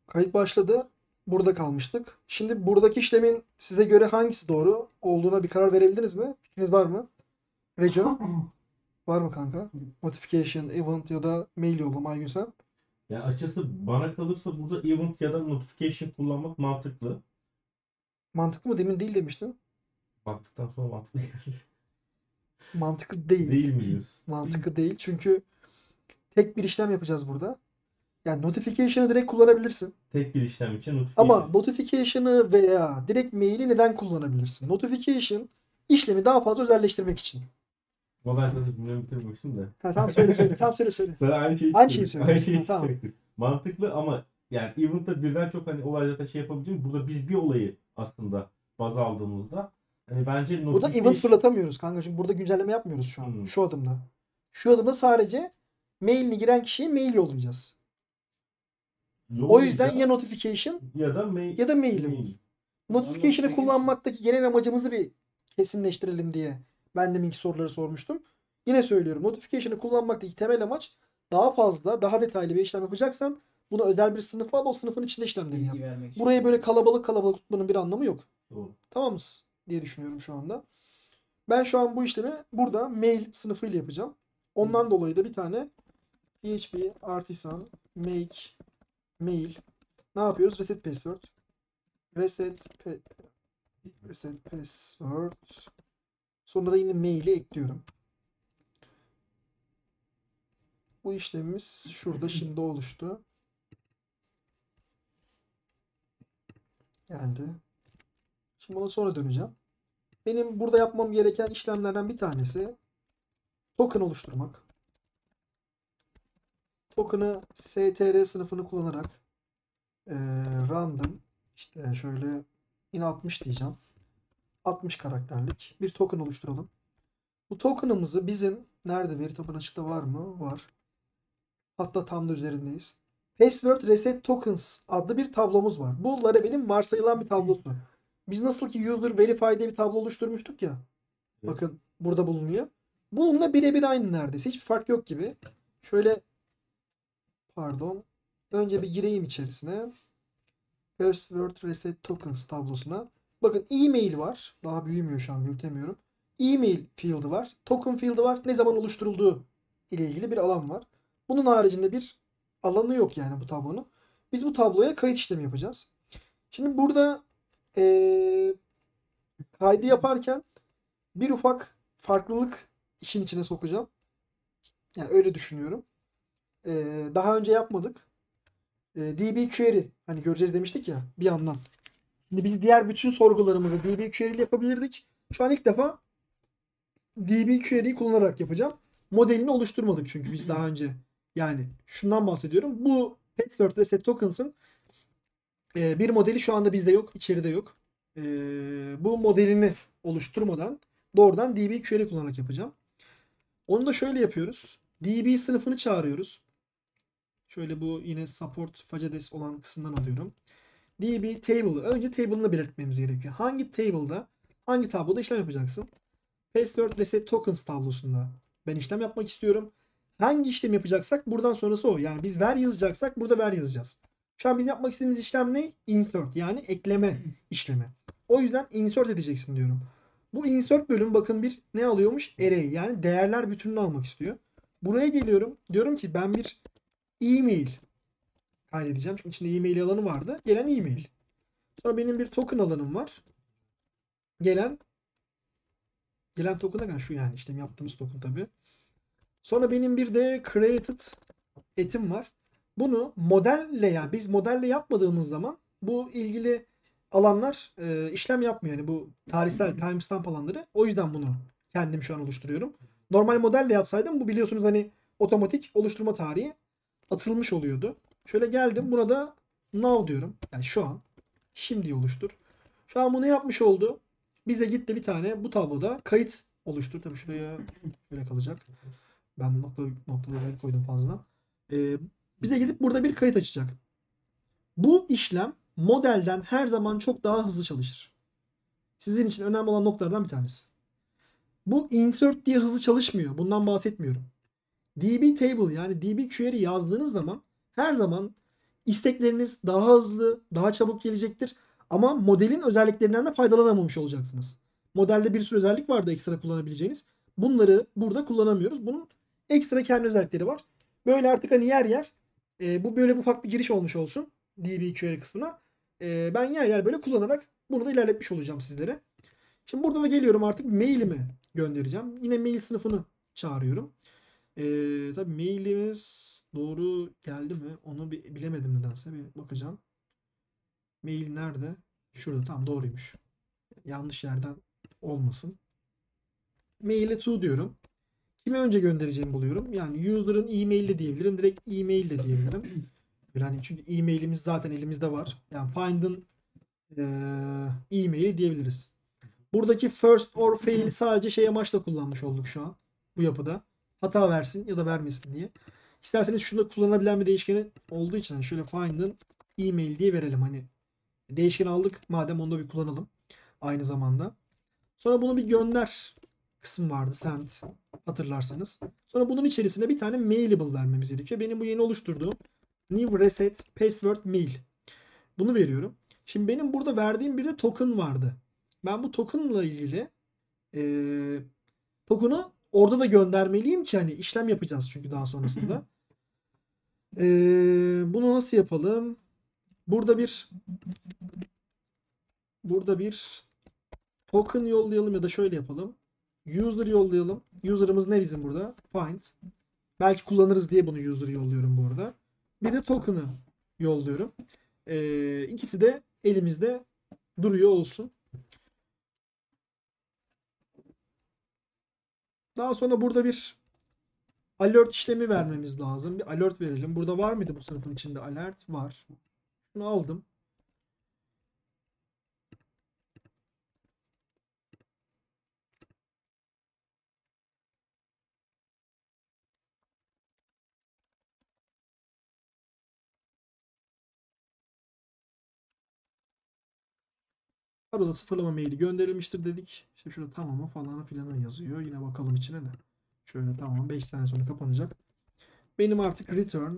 Kayıt başladı. Burada kalmıştık. Şimdi buradaki işlemin size göre hangisi doğru olduğuna bir karar verebildiniz mi? Fikriniz var mı? Reco, var mı kanka? Notification, event ya da mail yollama Aygün sen. Ya açıkçası bana kalırsa burada event ya da notification kullanmak mantıklı. Mantıklı mı? Demin değil demiştin. Baktıktan sonra mantıklı Mantıklı değil. değil mi diyorsun? Mantıklı değil. Çünkü tek bir işlem yapacağız burada. Yani notification'ı direkt kullanabilirsin. Tek bir işlem için Ama notification. notification'ı veya direkt maili neden kullanabilirsin? Notification işlemi daha fazla özelleştirmek için. Ama ben zaten cümlemi bitirmemiştim de. Ha, tamam söyle söyle. Tamam söyle. Ben aynı şeyi Aynı şeyi söylüyorum. Aynı söylüyorsun. şeyi Ha, tamam. söylüyorum. Mantıklı ama yani event'ta birden çok hani olay zaten şey yapabileceğim. Burada biz bir olayı aslında baz aldığımızda hani bence Burada event notification. fırlatamıyoruz kanka. Çünkü burada güncelleme yapmıyoruz şu an. Hmm. Şu adımda. Şu adımda sadece mailini giren kişiye mail yollayacağız. O yüzden ya notification ya da mail. ya da mailimiz. Notification'ı kullanmaktaki genel amacımızı bir kesinleştirelim diye ben deminki soruları sormuştum. Yine söylüyorum. Notification'ı kullanmaktaki temel amaç daha fazla, daha detaylı bir işlem yapacaksan bunu özel bir sınıfa al, o sınıfın içinde işlemlerini yap. Burayı böyle kalabalık tutmanın bir anlamı yok. Doğru. Tamam mısın? Diye düşünüyorum şu anda. Ben şu an bu işlemi burada mail sınıfıyla yapacağım. Ondan dolayı da bir tane PHP artisan make mail ne yapıyoruz? Reset password. Reset password. Sonra da yine maili ekliyorum. Bu işlemimiz şurada şimdi oluştu. Geldi. Şimdi ona sonra döneceğim. Benim burada yapmam gereken işlemlerden bir tanesi token oluşturmak. Token'ı str sınıfını kullanarak random işte şöyle in 60 diyeceğim. 60 karakterlik bir token oluşturalım. Bu token'ımızı bizim nerede veri tabanı açıkta var mı? Var. Hatta tam da üzerindeyiz. Password Reset Tokens adlı bir tablomuz var. Bu Laravel'in varsayılan bir tablosu. Biz nasıl ki User Verify diye bir tablo oluşturmuştuk ya. Evet. Bakın burada bulunuyor. Bununla birebir aynı neredeyse. Hiçbir fark yok gibi. Şöyle pardon. Önce bir gireyim içerisine. Password Reset Tokens tablosuna. Bakın e-mail var. Daha büyümüyor şu an, büyütemiyorum. E-mail field'ı var. Token field'ı var. Ne zaman oluşturulduğu ile ilgili bir alan var. Bunun haricinde bir alanı yok yani bu tablonun. Biz bu tabloya kayıt işlemi yapacağız. Şimdi burada kaydı yaparken bir ufak farklılık işin içine sokacağım. Yani öyle düşünüyorum. Daha önce yapmadık. DB query hani göreceğiz demiştik ya bir yandan. Şimdi biz diğer bütün sorgularımızı DB query ile yapabilirdik. Şu an ilk defa DB query'yi kullanarak yapacağım. Modelini oluşturmadık çünkü biz daha önce. Yani şundan bahsediyorum. Bu Password Reset Tokens'ın bir modeli şu anda bizde yok. İçeride yok. Bu modelini oluşturmadan doğrudan DB query kullanarak yapacağım. Onu da şöyle yapıyoruz. DB sınıfını çağırıyoruz. Şöyle bu yine support facades olan kısımdan alıyorum. DB table'ı. Önce table'ını belirtmemiz gerekiyor. Hangi table'da, hangi tabloda işlem yapacaksın? Password Reset Tokens tablosunda ben işlem yapmak istiyorum. Hangi işlem yapacaksak buradan sonrası o. Yani biz ver yazacaksak burada ver yazacağız. Şu an biz yapmak istediğimiz işlem ne? Insert yani ekleme işlemi. O yüzden insert edeceksin diyorum. Bu insert bölüm bakın bir ne alıyormuş? Array yani değerler bütününü almak istiyor. Buraya geliyorum. Diyorum ki ben bir e-mail kaydedeceğim. Çünkü içinde e-mail alanı vardı. Gelen e-mail. Sonra benim bir token alanım var. Gelen token da şu yani işlem yaptığımız token tabi. Sonra benim bir de created etim var. Bunu modelle yani biz modelle yapmadığımız zaman bu ilgili alanlar işlem yapmıyor. Yani bu tarihsel timestamp alanları. O yüzden bunu kendim şu an oluşturuyorum. Normal modelle yapsaydım bu biliyorsunuz hani otomatik oluşturma tarihi atılmış oluyordu. Şöyle geldim buna da now diyorum. Yani şu an. Şimdi oluştur. Şu an bunu yapmış oldu. Bize gitti bir tane bu tabloda kayıt oluştur. Tabii şuraya böyle kalacak. Ben noktaları koydum fazla. Bize gidip burada bir kayıt açacak. Bu işlem modelden her zaman çok daha hızlı çalışır. Sizin için önemli olan noktalardan bir tanesi. Bu insert diye hızlı çalışmıyor. Bundan bahsetmiyorum. DB table yani DB query yazdığınız zaman her zaman istekleriniz daha hızlı, daha çabuk gelecektir. Ama modelin özelliklerinden de faydalanamamış olacaksınız. Modelde bir sürü özellik vardı ekstra kullanabileceğiniz. Bunları burada kullanamıyoruz. Bunun ekstra kendi özellikleri var. Böyle artık hani yer yer bu böyle ufak bir giriş olmuş olsun DB kısmına. Ben yer yer böyle kullanarak bunu da ilerletmiş olacağım sizlere. Şimdi burada da geliyorum artık mailimi göndereceğim. Yine mail sınıfını çağırıyorum. Tabii mailimiz doğru geldi mi? Onu bilemedim nedense. Bir bakacağım. Mail nerede? Şurada. Tam doğruymuş. Yanlış yerden olmasın. Mail'e to diyorum. Kime önce göndereceğimi buluyorum. Yani user'ın e-mail de diyebilirim. Direkt e-mail de diyebilirim. Yani çünkü e-mailimiz zaten elimizde var. Yani find'ın e-maili diyebiliriz. Buradaki first or fail'i sadece şey amaçla kullanmış olduk şu an. Bu yapıda. Hata versin ya da vermesin diye. İsterseniz şunu kullanabilen bir değişkeni olduğu için hani şöyle find'ın e-mail diye verelim. Hani değişken aldık madem onu da bir kullanalım. Aynı zamanda. Sonra bunu bir gönder kısım vardı send hatırlarsanız. Sonra bunun içerisine bir tane mailable vermemiz gerekiyor. Benim bu yeni oluşturduğum new reset password mail. Bunu veriyorum. Şimdi benim burada verdiğim bir de token vardı. Ben bu token'la ilgili token'ı orada da göndermeliyim ki hani işlem yapacağız çünkü daha sonrasında. Bunu nasıl yapalım? Burada bir token yollayalım ya da şöyle yapalım. User yollayalım. User'ımız ne bizim burada? Find. Belki kullanırız diye bunu user yolluyorum bu arada. Bir de token'ı yolluyorum. İkisi de elimizde duruyor olsun. Daha sonra burada bir alert işlemi vermemiz lazım. Bir alert verelim. Burada var mıydı bu sınıfın içinde alert? Var. Bunu aldım. Arada sıfırlama maili gönderilmiştir dedik. İşte şurada tamamı falan filanı yazıyor. Yine bakalım içine de. Şöyle tamam 5 saniye sonra kapanacak. Benim artık return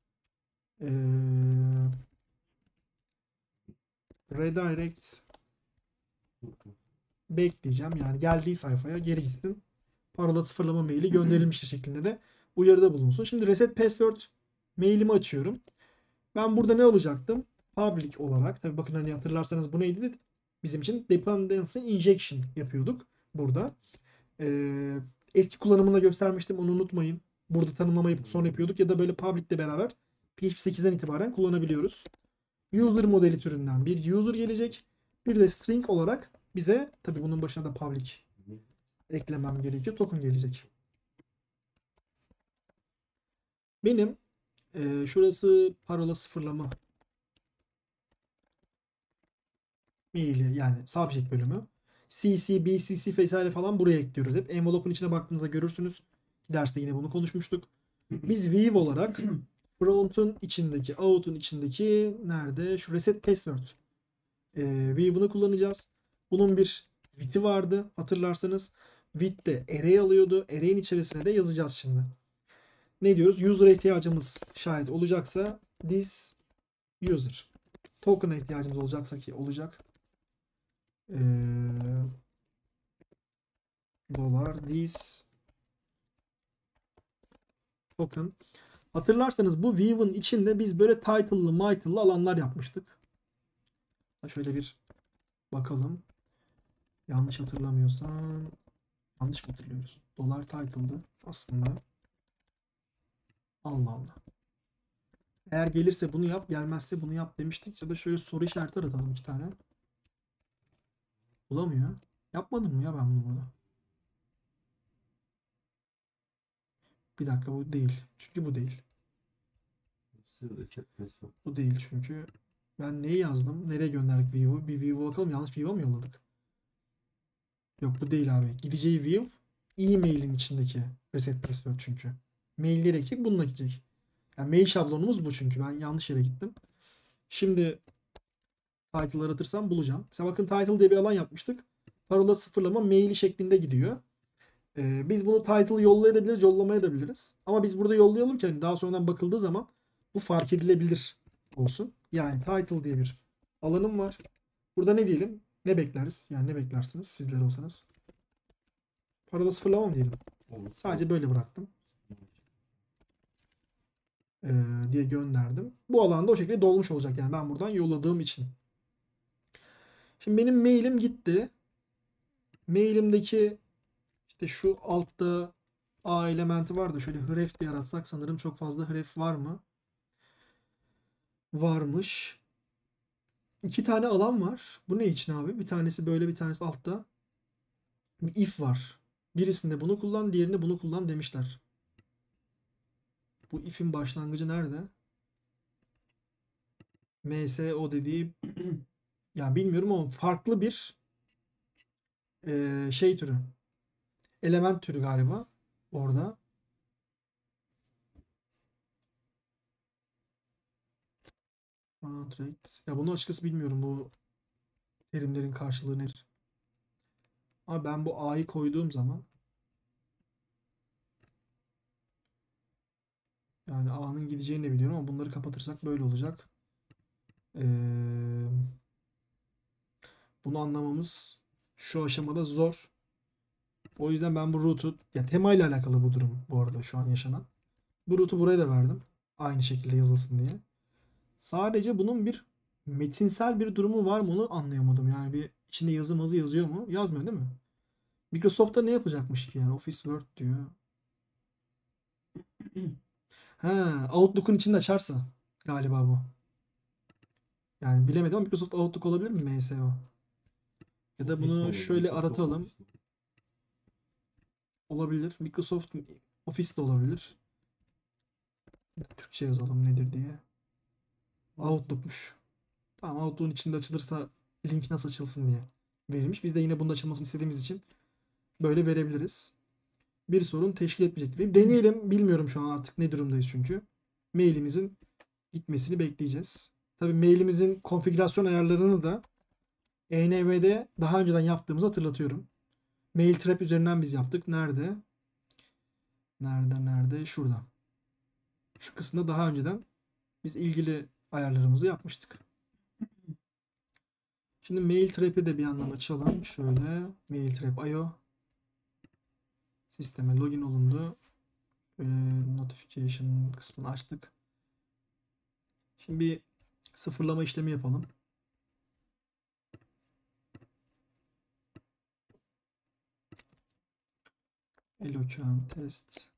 redirect bekleyeceğim. Yani geldiği sayfaya geri gitsin. Parola sıfırlama maili gönderilmiştir şeklinde de uyarıda bulunsun. Şimdi reset password mailimi açıyorum. Ben burada ne alacaktım? Public olarak. Tabi bakın hani hatırlarsanız bu neydi? Bizim için dependency injection yapıyorduk burada. Eski kullanımını göstermiştim. Onu unutmayın. Burada tanımlama yapıp sonra yapıyorduk. Ya da böyle public ile beraber PHP 8'den itibaren kullanabiliyoruz. User modeli türünden bir user gelecek. Bir de string olarak bize tabi bunun başına da public eklemem gerekiyor. Token gelecek. Benim şurası parola sıfırlama maili yani subject bölümü. CC, BCC vesaire falan buraya ekliyoruz hep. Envelope'un içine baktığınızda görürsünüz. Derste yine bunu konuşmuştuk. Biz View olarak front'un içindeki, out'un içindeki nerede? Şu reset password View'unu kullanacağız. Bunun bir width'i vardı hatırlarsanız. Width de array alıyordu. Array'in içerisine de yazacağız şimdi. Ne diyoruz? User'a ihtiyacımız şayet olacaksa this user. Token'a ihtiyacımız olacaksa ki olacak. Dolar this token. Hatırlarsanız bu view'ın içinde biz böyle title'lı alanlar yapmıştık. Şöyle bir bakalım. Yanlış hatırlamıyorsam yanlış mı hatırlıyoruz? Dolar title'dı aslında. Allah Allah. Eğer gelirse bunu yap, gelmezse bunu yap demiştik. Ya da şöyle soru işareti aratalım 2 tane. Bulamıyor. Yapmadım mı ya ben bunu burada? Bir dakika bu değil. Çünkü bu değil. Bu değil çünkü. Ben neyi yazdım? Nereye gönderdik view'u? Bir view'a bakalım. Yanlış view'a mı yolladık? Yok bu değil abi. Gideceği view e-mail'in içindeki reset password çünkü. Mailleri gidecek bununla gidecek. Yani mail şablonumuz bu çünkü. Ben yanlış yere gittim. Şimdi title aratırsam bulacağım. Mesela bakın title diye bir alan yapmıştık. Parola sıfırlama maili şeklinde gidiyor. Biz bunu title yollayabiliriz, yollamayabiliriz. Ama biz burada yollayalım ki hani daha sonradan bakıldığı zaman bu fark edilebilir olsun. Yani title diye bir alanım var. Burada ne diyelim? Ne bekleriz? Yani ne beklersiniz sizler olsanız? Parola sıfırlama mı diyelim? Olur. Sadece böyle bıraktım. Diye gönderdim. Bu alanda o şekilde dolmuş olacak yani ben buradan yolladığım için. Şimdi benim mailim gitti. Mailimdeki işte şu altta A elementi vardı. Şöyle href diye aratsak sanırım çok fazla href var mı? Varmış. İki tane alan var. Bu ne için abi? Bir tanesi böyle, bir tanesi altta. Bir if var. Birisinde bunu kullan, diğerinde bunu kullan demişler. Bu if'in başlangıcı nerede? MSO dediği yani bilmiyorum ama farklı bir şey türü. Element türü galiba orada. Contract. Ya bunu açıkçası bilmiyorum bu terimlerin karşılığı nedir. Ama ben bu A'yı koyduğum zaman yani A'nın gideceğini de biliyorum ama bunları kapatırsak böyle olacak. Bunu anlamamız şu aşamada zor. O yüzden ben bu route'u ya temayla alakalı bu durum bu arada şu an yaşanan. Bu route'u buraya da verdim. Aynı şekilde yazılsın diye. Sadece bunun bir metinsel bir durumu var mı onu anlayamadım. Yani bir içinde yazı mazı yazıyor mu? Yazmıyor değil mi? Microsoft'ta ne yapacakmış ki yani? Office Word diyor. Ha, Outlook'un içinde açarsa galiba bu. Yani bilemedim ama Microsoft Outlook olabilir mi MSO? Ya da Office bunu olabilir. şöyle Microsoft aratalım. Office. Olabilir. Microsoft Office de olabilir. Türkçe yazalım nedir diye. Outlook'muş. Tamam Outlook'un içinde açılırsa link nasıl açılsın diye verilmiş. Biz de yine bunun açılmasını istediğimiz için böyle verebiliriz. Bir sorun teşkil etmeyecek. Bir deneyelim. Bilmiyorum şu an artık ne durumdayız çünkü. Mailimizin gitmesini bekleyeceğiz. Tabii mailimizin konfigürasyon ayarlarını da ENV'de daha önceden yaptığımızı hatırlatıyorum. Mail trap üzerinden biz yaptık. Nerede? Nerede? Şurada. Şu kısımda daha önceden biz ilgili ayarlarımızı yapmıştık. Şimdi mail trap'i de bir yandan açalım. Şöyle mail trap IO sisteme login olundu. Böyle notification kısmını açtık. Şimdi bir sıfırlama işlemi yapalım. Eloquent test.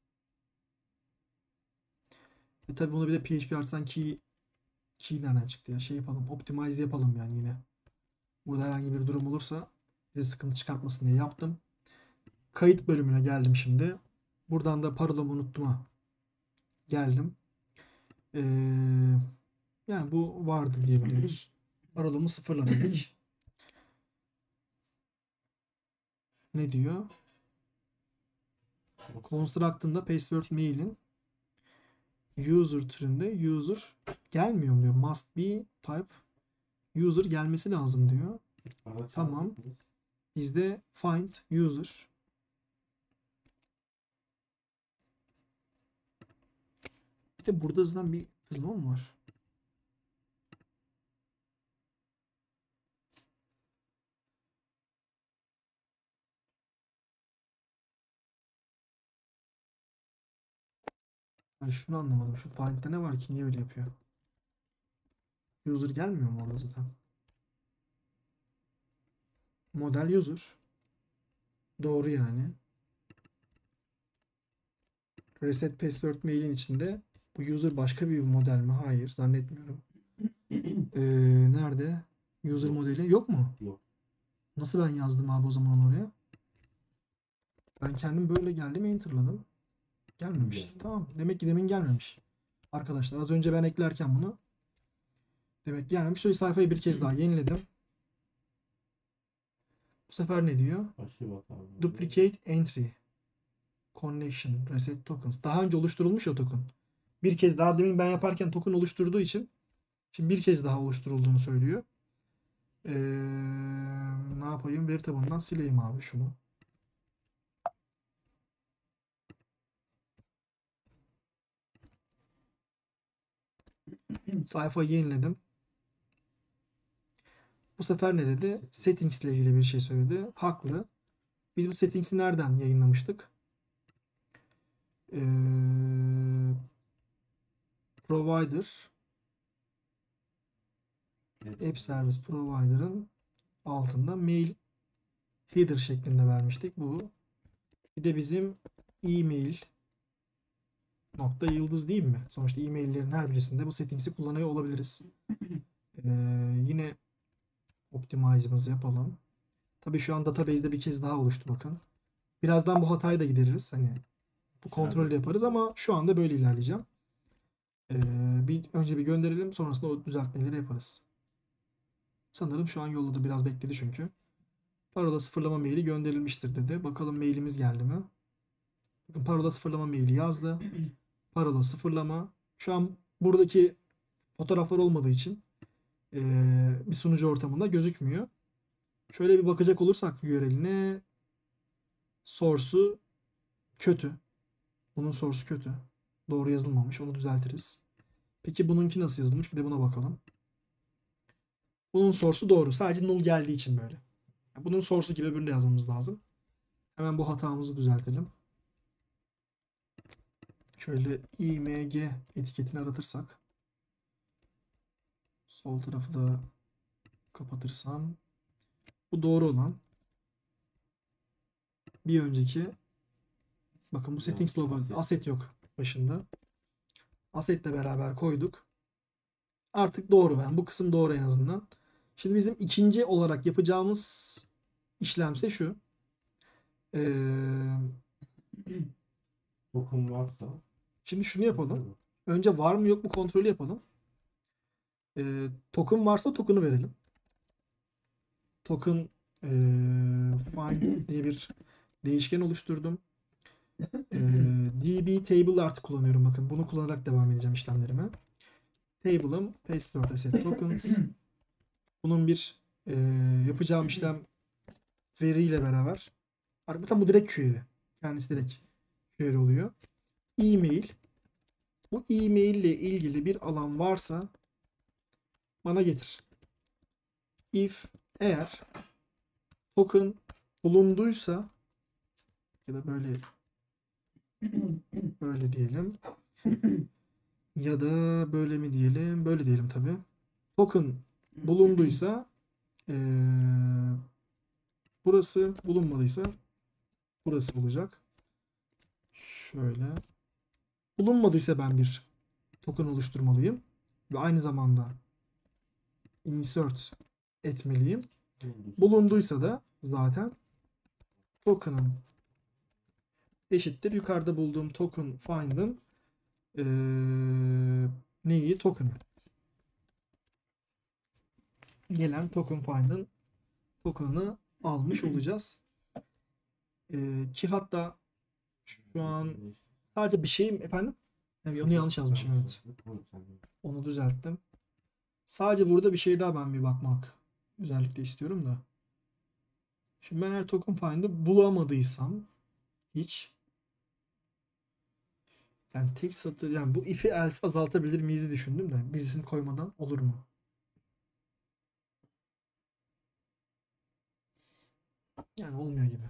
Tabi bunu bir de PHP açsan key nereden çıktı ya? Şey yapalım. Optimize yapalım yani yine. Burada herhangi bir durum olursa bize sıkıntı çıkartmasın diye yaptım. Kayıt bölümüne geldim şimdi. Buradan da parolamı unuttum'a geldim. Ee, yani bu vardı diyebiliyoruz. Parolamı sıfırla dedik. Ne diyor? Construct'ında password mail'in user türünde user gelmiyor mu diyor. Must be type user gelmesi lazım diyor. Tamam. Bizde find user. Bir de burada zaten bir hızlama mı var? Ben şunu anlamadım. Şu find'de ne var ki niye öyle yapıyor? User gelmiyor mu orada zaten? Model user. Doğru yani. Reset password mail'in içinde bu user başka bir model mi? Hayır zannetmiyorum. Nerede? User Yok. modeli yok mu? Yok. Nasıl ben yazdım abi o zaman oraya? Ben kendim böyle geldim enter'ladım. Gelmemiş. Geldi. Tamam. Demek ki demin gelmemiş. Arkadaşlar az önce ben eklerken bunu demek ki gelmemiş. Şöyle sayfayı bir kez daha yeniledim. Bu sefer ne diyor? Başka bir hata var. Duplicate entry. Connection. Reset tokens. Daha önce oluşturulmuş ya token. Bir kez daha demin ben yaparken token oluşturduğu için şimdi bir kez daha oluşturulduğunu söylüyor. Ne yapayım? Veri tabanından sileyim abi şunu. Sayfayı yeniledim. Bu sefer ne dedi? Settings ile ilgili bir şey söyledi. Haklı. Biz bu settings'i nereden yayınlamıştık? Provider. App Service Provider'ın altında mail header şeklinde vermiştik. Bu. Bir de bizim e-mail nokta yıldız değil mi? Sonuçta e-maillerin her birisinde bu settings'i kullanıyor olabiliriz. Yine optimize'ımızı yapalım. Tabii şu an database'de bir kez daha oluştu bakın. Birazdan bu hatayı da gideririz. Hani bu kontrolü de yaparız ama şu anda böyle ilerleyeceğim. Önce bir gönderelim, sonrasında o düzeltmeleri yaparız. Sanırım şu an yolladı. Biraz bekledi çünkü. Parola sıfırlama maili gönderilmiştir dedi. Bakalım mailimiz geldi mi? Bakın parola sıfırlama maili yazdı. Parola sıfırlama. Şu an buradaki fotoğraflar olmadığı için bir sunucu ortamında gözükmüyor. Şöyle bir bakacak olursak URL'ine, source'u kötü. Bunun source'u kötü. Doğru yazılmamış. Onu düzeltiriz. Peki bununki nasıl yazılmış? Bir de buna bakalım. Bunun source'u doğru. Sadece null geldiği için böyle. Bunun source'u gibi öbürünü de yazmamız lazım. Hemen bu hatamızı düzeltelim. Şöyle img etiketini aratırsak. Sol tarafı da kapatırsam. Bu doğru olan. Bir önceki. Bakın bu settings logo. Asset yok başında. Asset'le beraber koyduk. Artık doğru. Yani bu kısım doğru en azından. Şimdi bizim ikinci olarak yapacağımız işlemse şu. Token varsa. Şimdi şunu yapalım. Önce var mı yok mu kontrolü yapalım. Token varsa token'ı verelim. Token find diye bir değişken oluşturdum. db table artık kullanıyorum. Bakın bunu kullanarak devam edeceğim işlemlerime. Table'ım password asset tokens. Bunun bir yapacağım işlem veriyle beraber. Arkadaşlar bu direkt query. Kendisi direkt query oluyor. E-mail. Bu e-mail ile ilgili bir alan varsa bana getir. Eğer token bulunduysa ya da böyle diyelim ya da böyle mi diyelim, böyle diyelim tabi. Token bulunduysa burası, bulunmadıysa burası olacak. Şöyle. Bulunmadıysa ben bir token oluşturmalıyım ve aynı zamanda insert etmeliyim. Bulunduysa da zaten token'ın eşittir. Yukarıda bulduğum token find'ın neyi? Token'ı. Gelen token find'ın token'ını almış olacağız. Ki hatta şu an sadece bir şeyim efendim. Evet, onu yanlış yazmışım, evet. Onu düzelttim. Sadece burada bir şey daha ben bir bakmak özellikle istiyorum da. Şimdi ben eğer token find'ı bulamadıysam hiç, yani tek satır, yani bu if'i else azaltabilir miyiz düşündüm de birisini koymadan olur mu? Yani olmuyor gibi.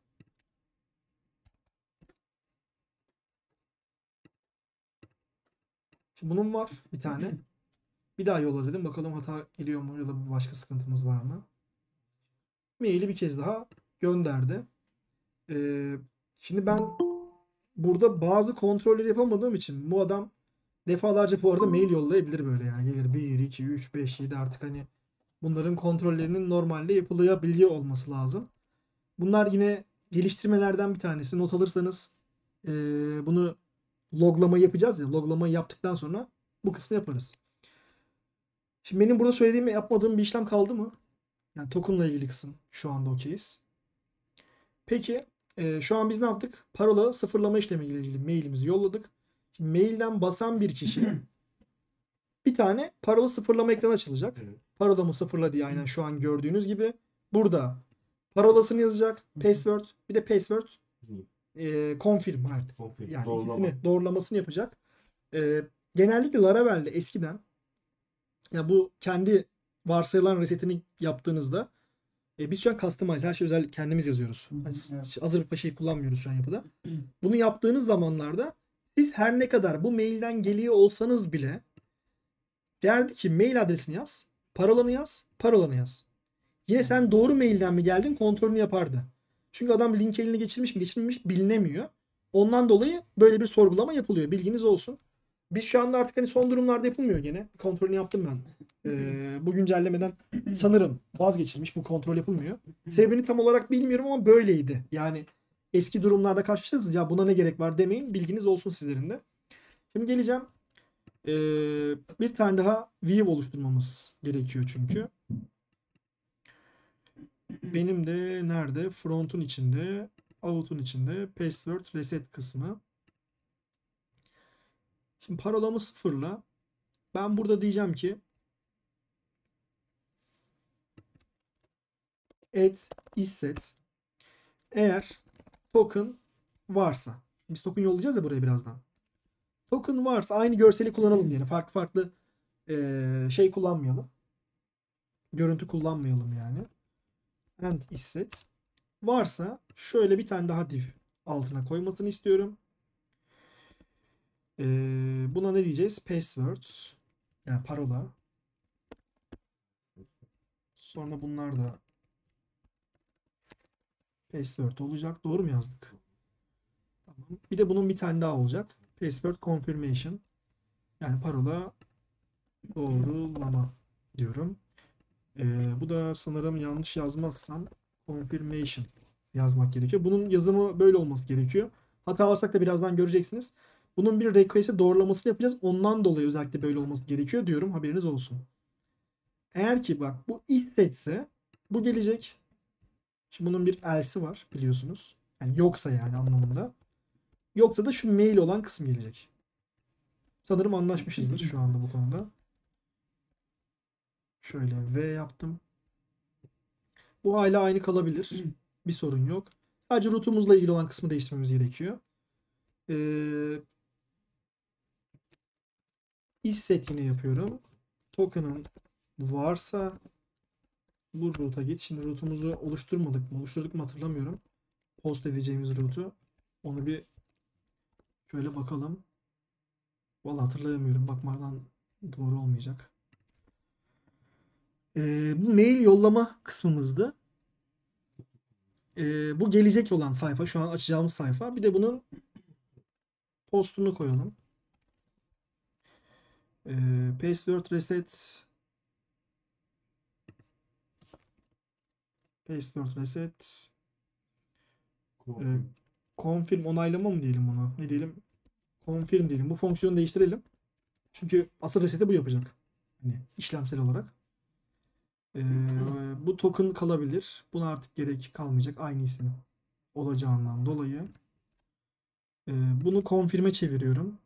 Şimdi bunun var bir tane. Bir daha yolla dedim. Bakalım hata geliyor mu ya da başka sıkıntımız var mı? Maili bir kez daha gönderdi. Şimdi ben burada bazı kontrolleri yapamadığım için bu adam defalarca bu arada mail yollayabilir böyle yani. Gelir 1, 2, 3, 5, 7 artık hani bunların kontrollerinin normalde yapılabiliyor olması lazım. Bunlar yine geliştirmelerden bir tanesi. Not alırsanız bunu loglama yapacağız ya. Loglamayı yaptıktan sonra bu kısmı yaparız. Şimdi benim burada söylediğim yapmadığım bir işlem kaldı mı? Yani token'la ilgili kısım şu anda okeyiz. Peki şu an biz ne yaptık? Parola sıfırlama işlemi ile ilgili mailimizi yolladık. Şimdi mailden basan bir kişi bir tane parola sıfırlama ekranı açılacak. Evet. Parolamı sıfırla diye aynen şu an gördüğünüz gibi. Burada parolasını yazacak. Password. Bir de password confirm. Evet. Yani Doğrulama. doğrulamasını yapacak. Genellikle Laravel'de eskiden Yani bu kendi varsayılan resetini yaptığınızda biz şu an customize her şeyi özel kendimiz yazıyoruz. Hani Evet. hazır bir şeyi kullanmıyoruz şu an yapıda. Bunu yaptığınız zamanlarda siz her ne kadar bu mailden geliyor olsanız bile derdi ki mail adresini yaz, parolanı yaz, parolanı yaz. Yine sen doğru mailden mi geldin kontrolünü yapardı. Çünkü adam link eline geçirmiş mi geçirmemiş bilinemiyor. Ondan dolayı böyle bir sorgulama yapılıyor. Bilginiz olsun. Biz şu anda artık hani son durumlarda yapılmıyor gene. Kontrolünü yaptım ben. Bu güncellemeden sanırım vazgeçilmiş. Bu kontrol yapılmıyor. Sebebini tam olarak bilmiyorum ama böyleydi. Yani eski durumlarda karşılaştınız ya buna ne gerek var demeyin. Bilginiz olsun sizlerin de. Şimdi geleceğim. Bir tane daha view oluşturmamız gerekiyor çünkü. Benim de nerede? Front'un içinde, out'un içinde password reset kısmı. Şimdi parolamı sıfırla. Ben burada diyeceğim ki add isset eğer token varsa. Biz token yollayacağız ya buraya birazdan. Token varsa aynı görseli kullanalım diyelim. Farklı farklı şey kullanmayalım. Görüntü kullanmayalım yani. And isset varsa şöyle bir tane daha div altına koymasını istiyorum. Buna ne diyeceğiz? Password. Yani parola. Sonra bunlar da password olacak. Doğru mu yazdık? Tamam. Bir de bunun bir tane daha olacak. Password confirmation. Yani parola doğrulama diyorum. Bu da sanırım yanlış yazmazsam confirmation yazmak gerekiyor. Bunun yazımı böyle olması gerekiyor. Hata alırsak da birazdan göreceksiniz. Bunun bir request'e doğrulamasını yapacağız. Ondan dolayı özellikle böyle olması gerekiyor diyorum. Haberiniz olsun. Eğer ki bak bu ise bu gelecek. Şimdi bunun bir else'i var biliyorsunuz. Yani yoksa yani anlamında. Yoksa da şu mail olan kısım gelecek. Sanırım anlaşmışızdır şu anda bu konuda. Şöyle V yaptım. Bu hala aynı kalabilir. Bir sorun yok. Sadece routumuzla ilgili olan kısmı değiştirmemiz gerekiyor. Isset yine yapıyorum. Token'ın varsa bu route'a git. Şimdi route'umuzu oluşturmadık mı? Oluşturduk mu hatırlamıyorum. Post edeceğimiz route'u. Onu bir şöyle bakalım. Vallahi hatırlayamıyorum. Bakmadan doğru olmayacak. Bu mail yollama kısmımızdı. Bu gelecek olan sayfa. Şu an açacağımız sayfa. Bir de bunun postunu koyalım. Password reset. Password reset. Confirm onaylama mı diyelim buna? Ne diyelim? Confirm diyelim. Bu fonksiyonu değiştirelim. Çünkü asıl reseti bu yapacak. Hani işlemsel olarak. Bu token kalabilir. Buna artık gerek kalmayacak. Aynı isim olacağından dolayı. Bunu confirm'e çeviriyorum.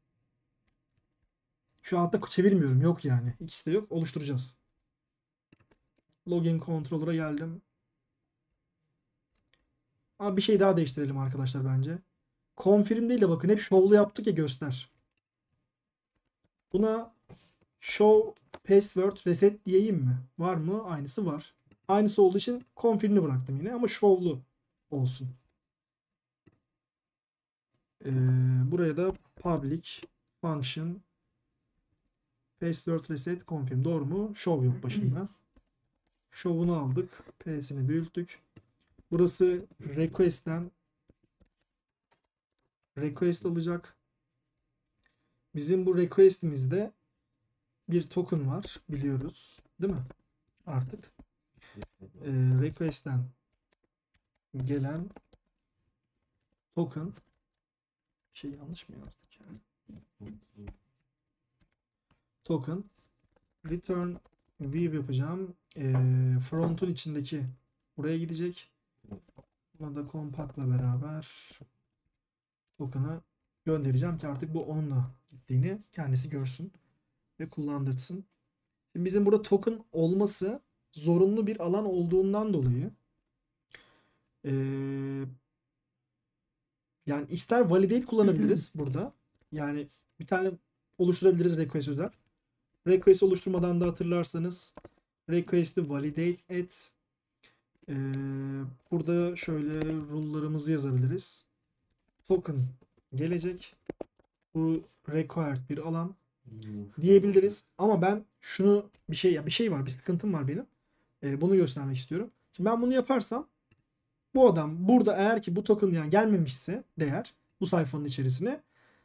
Şu an hatta çevirmiyorum. Yok yani. İkisi de yok. Oluşturacağız. Login controller'a geldim. Ama bir şey daha değiştirelim arkadaşlar bence. Confirm değil de bakın hep show'lu yaptık ya göster. Buna show password reset diyeyim mi? Var mı? Aynısı var. Aynısı olduğu için confirm'i bıraktım yine ama show'lu olsun. Buraya da public function password reset confirm. Doğru mu? Show yok başında. Show'unu aldık. P'sini büyüttük. Burası request'ten request alacak. Bizim bu request'imizde bir token var. Biliyoruz. Değil mi? Artık. Request'ten gelen token şey yanlış mı yazdık yani? Token return view yapacağım. Front'un içindeki buraya gidecek. Buna da compact'la beraber token'ı göndereceğim ki artık bu onunla gittiğini kendisi görsün ve kullandırsın. Şimdi bizim burada token olması zorunlu bir alan olduğundan dolayı yani ister validate kullanabiliriz burada. Yani bir tane oluşturabiliriz request özel. Request oluşturmadan da hatırlarsanız request'i validate et. Burada şöyle rule'larımızı yazabiliriz. Token gelecek. Bu required bir alan diyebiliriz. Ama ben şunu bir şey var, bir sıkıntım var benim. Bunu göstermek istiyorum. Şimdi ben bunu yaparsam bu adam burada eğer ki bu token yani gelmemişse değer bu sayfanın içerisine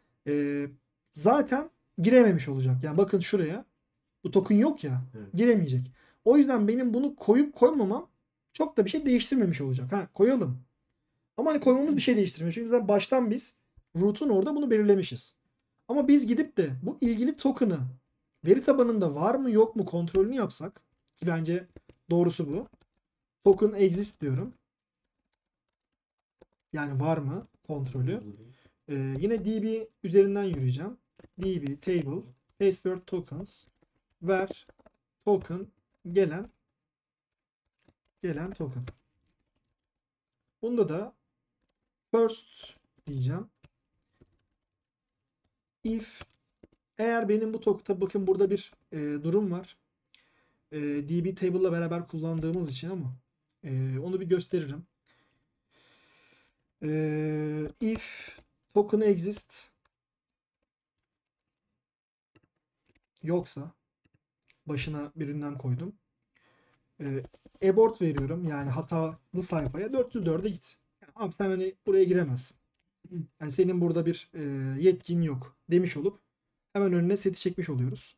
zaten girememiş olacak. Yani bakın şuraya bu token yok ya, Evet. giremeyecek. O yüzden benim bunu koyup koymamam çok da bir şey değiştirmemiş olacak. Ha, koyalım. Ama hani koymamız bir şey değiştirmiyor. Çünkü zaten baştan biz root'un orada bunu belirlemişiz. Ama biz gidip de bu ilgili token'ı veri tabanında var mı yok mu kontrolünü yapsak, ki bence doğrusu bu. Token exist diyorum. Yani var mı kontrolü. Yine DB üzerinden yürüyeceğim. DB table password tokens ver token gelen token. Bunda da first diyeceğim. If eğer benim bu token'da bakın burada bir durum var. DB table ile beraber kullandığımız için ama onu bir gösteririm. If token exist yoksa başına bir ünlem koydum. Abort veriyorum. Yani hatalı sayfaya 404'e git. Yani abi sen hani buraya giremezsin. Yani senin burada bir yetkin yok demiş olup hemen önüne seti çekmiş oluyoruz.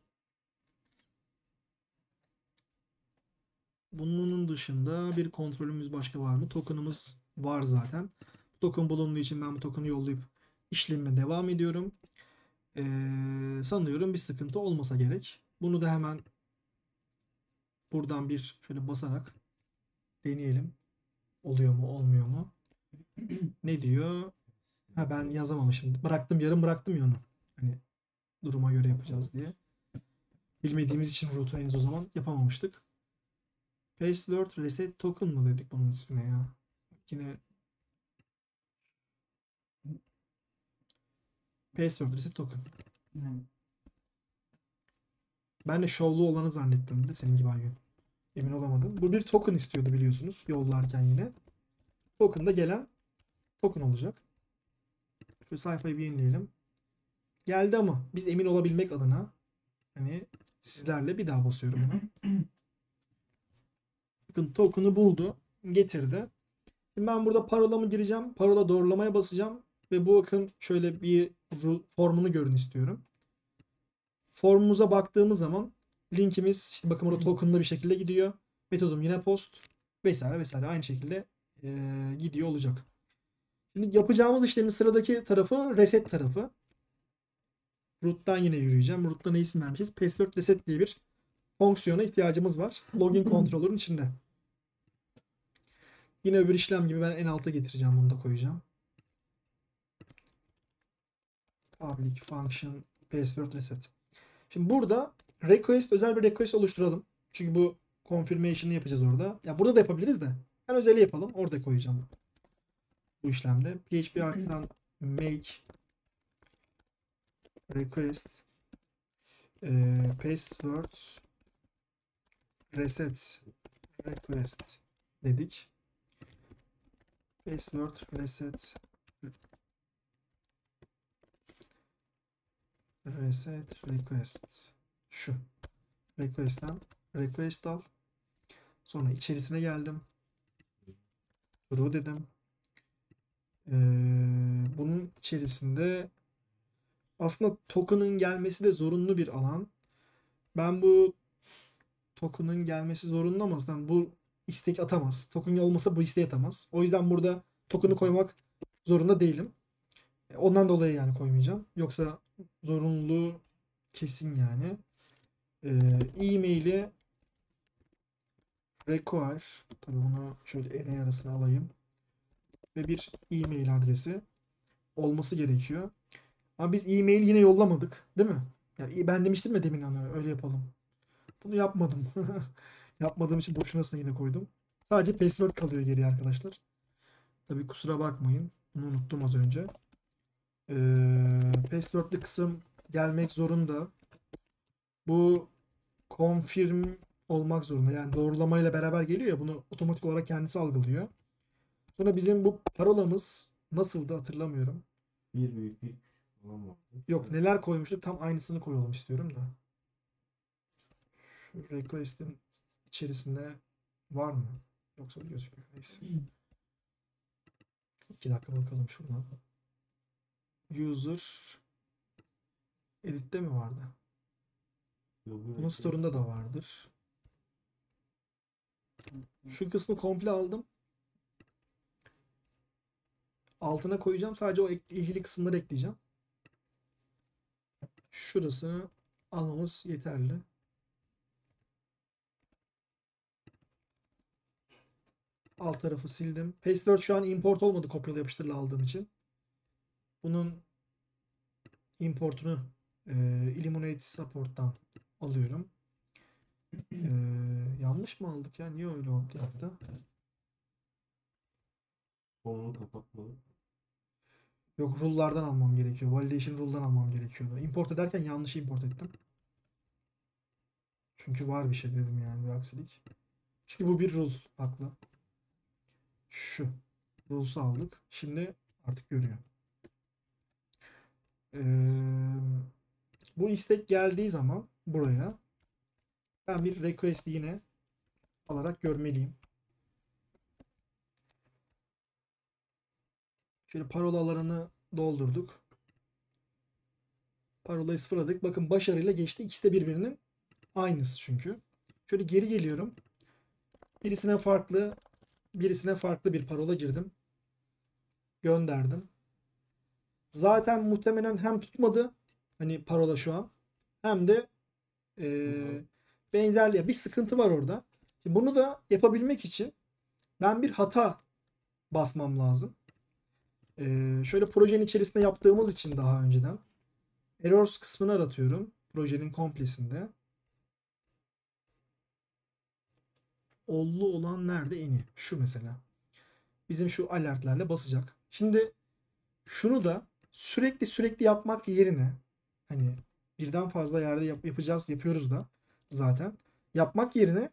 Bunun dışında bir kontrolümüz başka var mı? Token'ımız var zaten. Token bulunduğu için ben bu token'ı yollayıp işlemime devam ediyorum. Sanıyorum bir sıkıntı olmasa gerek. Bunu da hemen buradan bir şöyle basarak deneyelim. Oluyor mu, olmuyor mu? Ne diyor? Ha, ben yazamamışım. Yarım bıraktım ya onu. Hani duruma göre yapacağız diye. Bilmediğimiz için route'u henüz o zaman yapamamıştık. Password reset token mı dedik bunun ismine ya? Yine password reset token. Ben de show'lu olanı zannettim de senin gibi Aygün. Emin olamadım. Bu bir token istiyordu biliyorsunuz yollarken yine. Token'da gelen token olacak. Şu sayfayı bir yenileyelim. Geldi ama biz emin olabilmek adına hani sizlerle bir daha basıyorum bunu. Bakın token'ı buldu. Getirdi. Şimdi ben burada parolamı gireceğim. Parola doğrulamaya basacağım. Ve bu bakın şöyle bir formunu görün istiyorum. Formumuza baktığımız zaman linkimiz işte bakın burada token'lı bir şekilde gidiyor. Metodum yine post vesaire vesaire aynı şekilde gidiyor olacak. Şimdi yapacağımız işlemin sıradaki tarafı reset tarafı. Root'tan yine yürüyeceğim. Root'ta ne isim vermişiz? Password reset diye bir fonksiyona ihtiyacımız var. Login controller'ın içinde. Yine öbür işlem gibi ben en alta getireceğim. Bunu da koyacağım. Public function password reset. Şimdi burada özel bir request oluşturalım. Çünkü bu confirmation'ı yapacağız orada. Ya burada da yapabiliriz de. Ben özeli yapalım. Orada koyacağım bu işlemde. PHP artıdan make request password reset request dedik. Password reset request. Şu. Request'ten request al. Sonra içerisine geldim. True dedim. Bunun içerisinde aslında token'ın gelmesi de zorunlu bir alan. Ben bu token'ın gelmesi zorunlu ama aslında bu istek atamaz. Token olmasa bu isteği atamaz. O yüzden burada token'ı koymak zorunda değilim. Ondan dolayı yani koymayacağım. Yoksa zorunlu kesin yani. E-mail'i require. Tabii bunu şöyle en arasına alayım. Ve bir e-mail adresi olması gerekiyor. Ama biz e-mail yine yollamadık. Değil mi? Yani ben demiştim ya demin hani öyle yapalım. Bunu yapmadım. Yapmadığım için boşuna yine koydum. Sadece password kalıyor geriye arkadaşlar. Tabii kusura bakmayın. Bunu unuttum az önce. Password'lı kısım gelmek zorunda. Bu confirm olmak zorunda. Yani doğrulamayla beraber geliyor ya, bunu otomatik olarak kendisi algılıyor. Sonra bizim bu parolamız nasıldı hatırlamıyorum. Bir büyük bir küçük falan vardı. Yok, neler koymuştuk, tam aynısını koyalım istiyorum da. Şu request'in içerisinde var mı? Yoksa gözükmüyor. Neyse. 2 dakika bakalım şuradan. User edit'te mi vardı? Bunun store'unda da vardır. Şu kısmı komple aldım. Altına koyacağım. Sadece o ilgili kısımları ekleyeceğim. Şurasını almamız yeterli. Alt tarafı sildim. Password şu an import olmadı kopyala yapıştırla aldığım için. Bunun importunu Illuminate Support'tan alıyorum. Yanlış mı aldık ya? Niye öyle oldu yaptı? Onu kapatmalı. Yok, rule'lardan almam gerekiyor. Validation rule'dan almam gerekiyordu. Import ederken yanlış import ettim. Çünkü var bir şey dedim, yani bir aksilik. Çünkü bu bir rule haklı. Şu. Rules'u aldık. Şimdi artık görüyor. Bu istek geldiği zaman buraya ben bir request yine alarak görmeliyim. Şöyle parolalarını doldurduk. Parolayı sıfırladık. Bakın başarıyla geçti. İkisi de birbirinin aynısı çünkü. Şöyle geri geliyorum. Birisine farklı bir parola girdim. Gönderdim. Zaten muhtemelen hem tutmadı hani parola şu an, hem de benzerliğe bir sıkıntı var orada. Şimdi bunu da yapabilmek için ben bir hata basmam lazım. Şöyle projenin içerisinde yaptığımız için daha önceden errors kısmını aratıyorum. Projenin komplesinde. Ollu olan nerede? Eni. Şu mesela. Bizim şu alertlerle basacak. Şimdi şunu da sürekli yapmak yerine, hani birden fazla yerde yapıyoruz da zaten. Yapmak yerine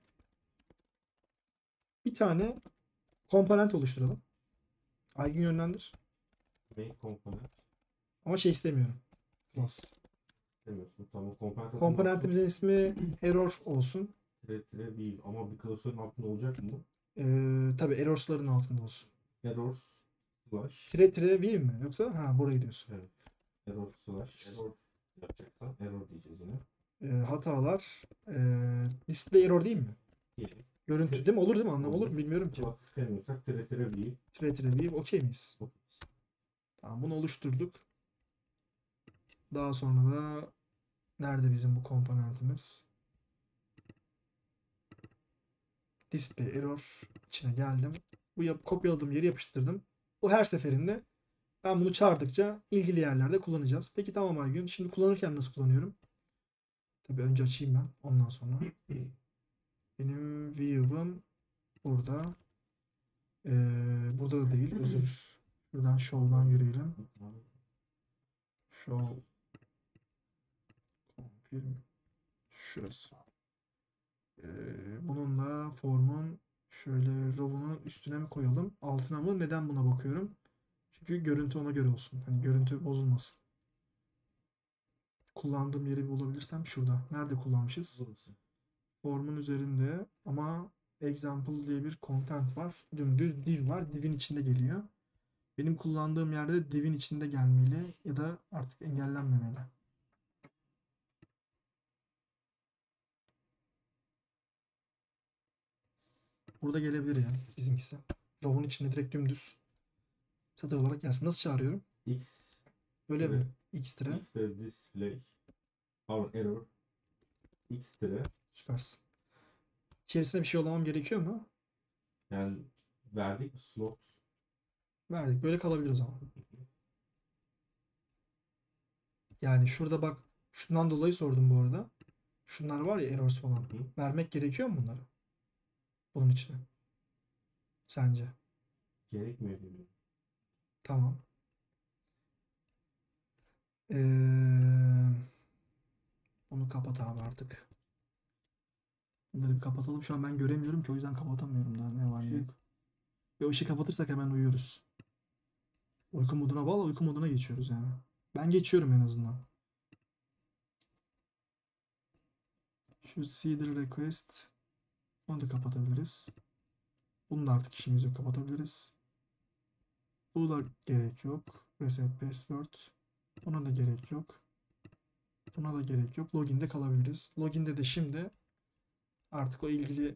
bir tane komponent oluşturalım. Aygün yönlendir. Main component Ama şey istemiyorum. Class. demiyorsun. Tamam, component adını Komponentimizin ismi error olsun. değil ama bir klasörün altında olacak mı? Tabii errors'ların altında olsun. Errors slash View mi? Yoksa burayı diyorsun. evet. Error slash error yapacaksan error diyeceğiz yine. Hatalar. Display error değil mi? Diyelim. Görüntü değil mi? Olur değil mi? Anlam olur mu? Bilmiyorum ki. Class istemiyorsak view. View okey miyiz? Okay. Tamam, bunu oluşturduk. Daha sonra da nerede bizim bu komponentimiz? Display error içine geldim. Bu kopyaladığım yeri yapıştırdım. Bu her seferinde ben bunu çağırdıkça ilgili yerlerde kullanacağız. Peki tamam Aygün. Şimdi kullanırken nasıl kullanıyorum? Tabii önce açayım ben. Ondan sonra. Benim view'ım burada. Burada da değil. Özür. Şuradan show'dan yürüyelim. Show. Confirm. Şurası. Bununla formun şöyle row'unun üstüne mi koyalım? Altına mı? Neden buna bakıyorum? Çünkü görüntü ona göre olsun. Hani görüntü bozulmasın. Kullandığım yeri bulabilirsem şurada. Nerede kullanmışız? Burası. Formun üzerinde ama example diye bir content var. Dümdüz div var. Div'in içinde geliyor. Benim kullandığım yerde div'in içinde gelmeli ya da artık engellenmemeli. Burada gelebilir ya bizimkisi. Row'un içinde direkt dümdüz satır olarak gelsin. Nasıl çağırıyorum? X Öyle evet. mi? X tire. display error X tire. Süpersin. İçerisine bir şey olamam gerekiyor mu? Yani verdik mi slot? Verdik. Böyle kalabilir o zaman. Yani şurada bak, şundan dolayı sordum bu arada. Şunlar var ya, errors falan. Hı. Vermek gerekiyor mu bunları? Bunun içine. Sence? Gerekmiyor diyor. Tamam. Ee, Onu kapat abi artık. Bunları bir kapatalım. Şu an ben göremiyorum ki o yüzden kapatamıyorum daha ne var ne yok. Ve ışığı kapatırsak hemen uyuyoruz. Uyku moduna valla uyku moduna geçiyoruz yani. Ben geçiyorum en azından. Şu Cedar Request. Onu da kapatabiliriz. Bunu da artık işimiz yok, kapatabiliriz. Bu da gerek yok. Reset password. Buna da gerek yok. Buna da gerek yok. Login'de kalabiliriz. Login'de de şimdi artık o ilgili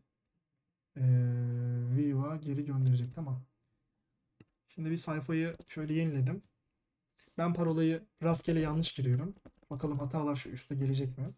view'a geri gönderecek. Tamam. Şimdi bir sayfayı şöyle yeniledim. Ben parolayı rastgele yanlış giriyorum. Bakalım hatalar şu üstte gelecek mi?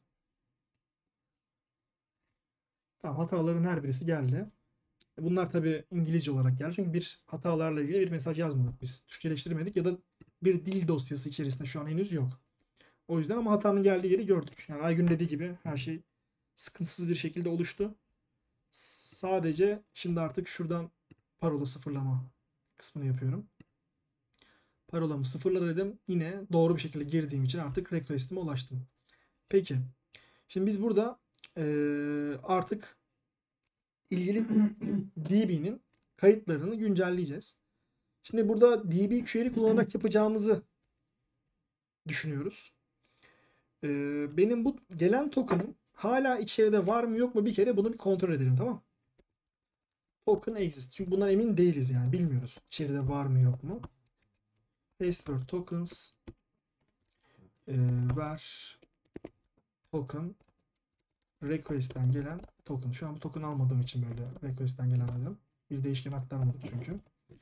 Tamam, hataların her birisi geldi. Bunlar tabii İngilizce olarak geldi. Çünkü bir hatalarla ilgili bir mesaj yazmadık biz. Türkçeleştirmedik ya da bir dil dosyası içerisinde şu an henüz yok. O yüzden ama hatanın geldiği yeri gördük. Yani Aygün dediği gibi her şey sıkıntısız bir şekilde oluştu. Sadece şimdi artık şuradan parola sıfırlama kısmını yapıyorum. Parolamı sıfırla dedim. Yine doğru bir şekilde girdiğim için artık request'ime ulaştım. Peki. Şimdi biz burada artık ilgili DB'nin kayıtlarını güncelleyeceğiz. Şimdi burada DB query kullanarak yapacağımızı düşünüyoruz. Benim bu gelen token'ım hala içeride var mı yok mu bir kere bunu bir kontrol edelim, tamam. Token exist. Çünkü bundan emin değiliz yani. Bilmiyoruz. İçeride var mı yok mu. Password tokens ver token request'ten gelen token. Şu an bu token almadığım için böyle request'ten gelen dedim. Bir değişken aktarmadım çünkü.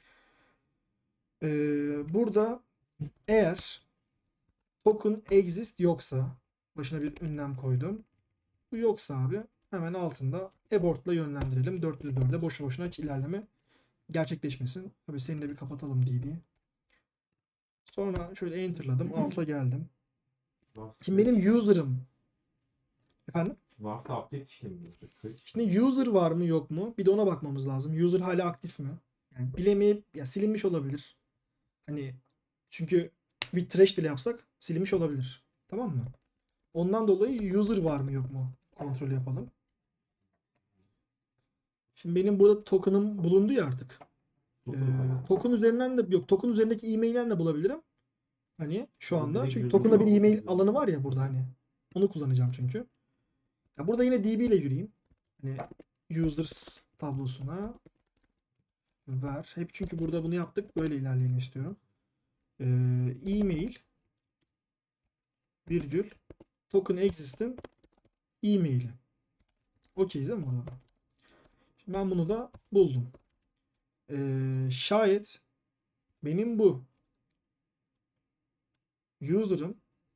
Burada eğer token exist yoksa başına bir ünlem koydum. Bu yoksa abi hemen altında abort'la yönlendirelim. 404'e boşu boşuna hiç ilerleme gerçekleşmesin. Tabii seninle bir kapatalım DD'yi. Sonra şöyle enter'ladım. Alta geldim. Şimdi benim user'ım. Efendim? Varsa update işlemi olacak. Şimdi user var mı yok mu? Bir de ona bakmamız lazım. User hala aktif mi? Yani bilemeyip ya silinmiş olabilir. Hani çünkü bir trash bile yapsak silinmiş olabilir. Tamam mı? Ondan dolayı user var mı yok mu kontrol yapalım. Şimdi benim burada token'ım bulundu ya artık. Token üzerinden de yok. Token üzerindeki e-mail'den de bulabilirim. Hani şu anda. Çünkü token'da bir e-mail alanı var ya burada hani. Onu kullanacağım çünkü. Ya burada yine DB ile yürüyeyim. Hani users tablosuna ver. Hep çünkü burada bunu yaptık. Böyle ilerleyelim istiyorum. E-mail virgül token exist'in e-mail'i. Okeyiz değil mi burada da? Şimdi ben bunu da buldum. Şayet benim bu user'ım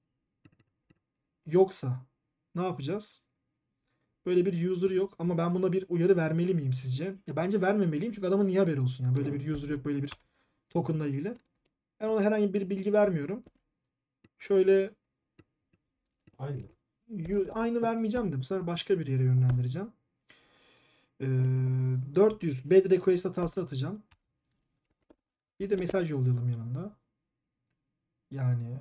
yoksa ne yapacağız? Böyle bir user yok ama ben buna bir uyarı vermeli miyim sizce? Ya bence vermemeliyim çünkü adamın niye haberi olsun yani böyle bir user yok böyle bir token'la ilgili. Ben ona herhangi bir bilgi vermiyorum. Şöyle aynı vermeyeceğim de bu sefer başka bir yere yönlendireceğim. 400 bad request hatası atacağım. Bir de mesaj yollayalım yanında. Yani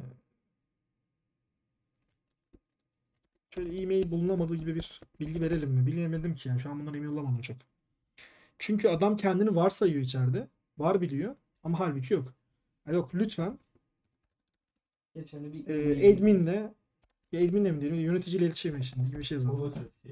şöyle e-mail bulunamadığı gibi bir bilgi verelim mi? Bilemedim ki yani. Şu an bundan emin olamadım çok. Çünkü adam kendini varsayıyor içeride. Var biliyor. Ama halbuki yok. Yani yok lütfen Geçen bir adminle ya adminle mi diyelim yöneticiyle iletişim şimdi gibi bir şey yazalım.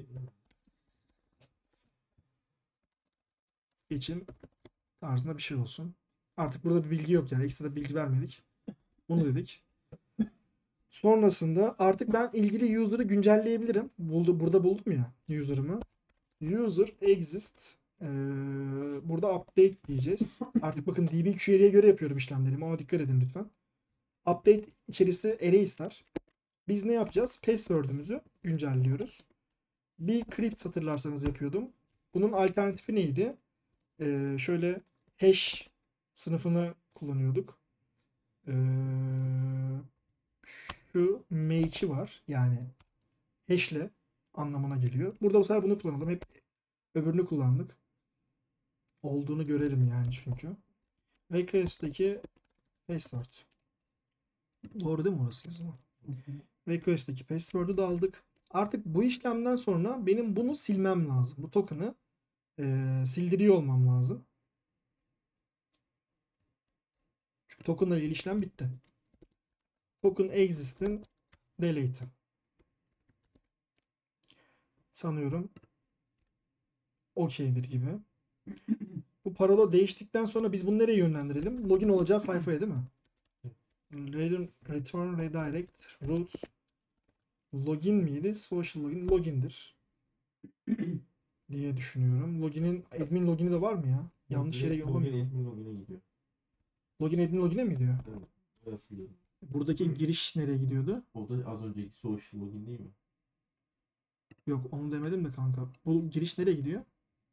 Geçim tarzında bir şey olsun. Artık burada bir bilgi yok yani. Ekstra bir bilgi vermedik. Bunu dedik. Sonrasında artık ben ilgili user'ı güncelleyebilirim. Burada buldum ya user'ımı. User exist burada update diyeceğiz. Artık bakın DB query'e göre yapıyorum işlemlerimi. Ona dikkat edin lütfen. Update içerisi array ister. Biz ne yapacağız? Password'ümüzü güncelliyoruz. Bir crypt hatırlarsanız yapıyordum. Bunun alternatifi neydi? Şöyle hash sınıfını kullanıyorduk. Şu make'i var. Yani hash'le anlamına geliyor. Burada bu sefer bunu kullanalım. Hep öbürünü kullandık. Olduğunu görelim yani çünkü. Request'teki password. Doğru değil mi orası yazımı? Request'teki password'u da aldık. Artık bu işlemden sonra benim bunu silmem lazım. Bu token'ı sildiriyor olmam lazım. Çünkü token'la ilgili işlem bitti. Token existing delete. Sanıyorum okeydir gibi. Bu parola değiştikten sonra biz bunu nereye yönlendirelim? Login olacağı sayfaya değil mi? Return redirect root login miydi? Social login login'dir diye düşünüyorum. Login'in admin login'i de var mı ya? Yanlış yere Login yollamıyor. admin login'e gidiyor. Login admin login'e mi gidiyor? Evet. Evet, biliyorum. Buradaki giriş nereye gidiyordu? O da az önceki social login değil mi? Yok onu demedim de kanka. Bu giriş nereye gidiyor?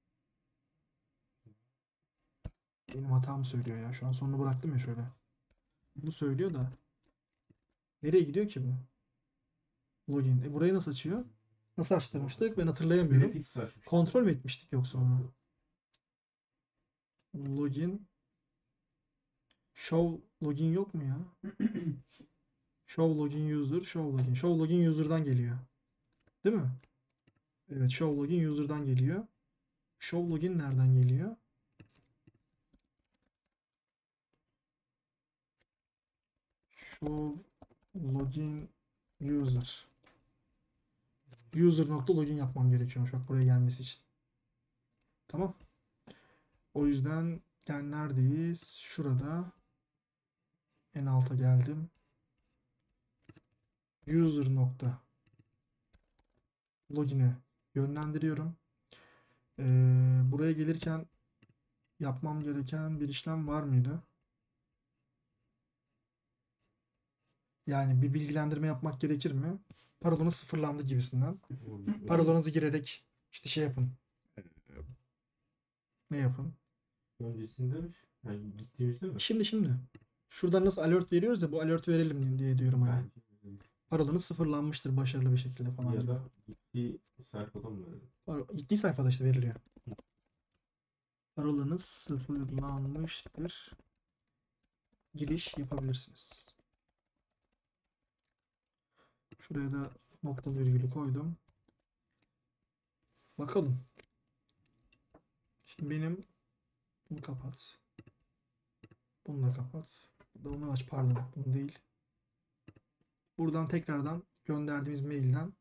Benim hatamı söylüyor ya. Şu an sonunu bıraktım ya şöyle. Bunu söylüyor da. Nereye gidiyor ki bu? Login. Burayı nasıl açıyor? Nasıl açtırmıştık? Ben hatırlayamıyorum. Prefix açmış. Kontrol mü etmiştik yoksa onu? Login. Show login yok mu ya? Show login user. Show login. Show login user'dan geliyor. Değil mi? Evet. Show login user'dan geliyor. Show login nereden geliyor? Show login user. User.login yapmam gerekiyormuş bak buraya gelmesi için. Tamam. O yüzden yani neredeyiz? Şurada. En alta geldim. User.login'e yönlendiriyorum. Buraya gelirken yapmam gereken bir işlem var mıydı? Yani bir bilgilendirme yapmak gerekir mi? Parolanız sıfırlandı gibisinden. Parolanızı girerek işte şey yapın. Ne yapın? Öncesinde mi? Yani gittiğimizde mi? Şimdi. Şuradan nasıl alert veriyoruz da bu alert verelim diye diyorum hani. Bence Parolanız sıfırlanmıştır başarılı bir şekilde falan ya gibi. da gittiği sayfada mı verelim? Gittiği sayfada işte veriliyor. Parolanız sıfırlanmıştır. Giriş yapabilirsiniz. Şuraya da nokta virgülü koydum. Bakalım. Şimdi benim bunu kapat. Bunu da kapat. Onu aç pardon. Bunu değil. Buradan tekrardan gönderdiğimiz mailden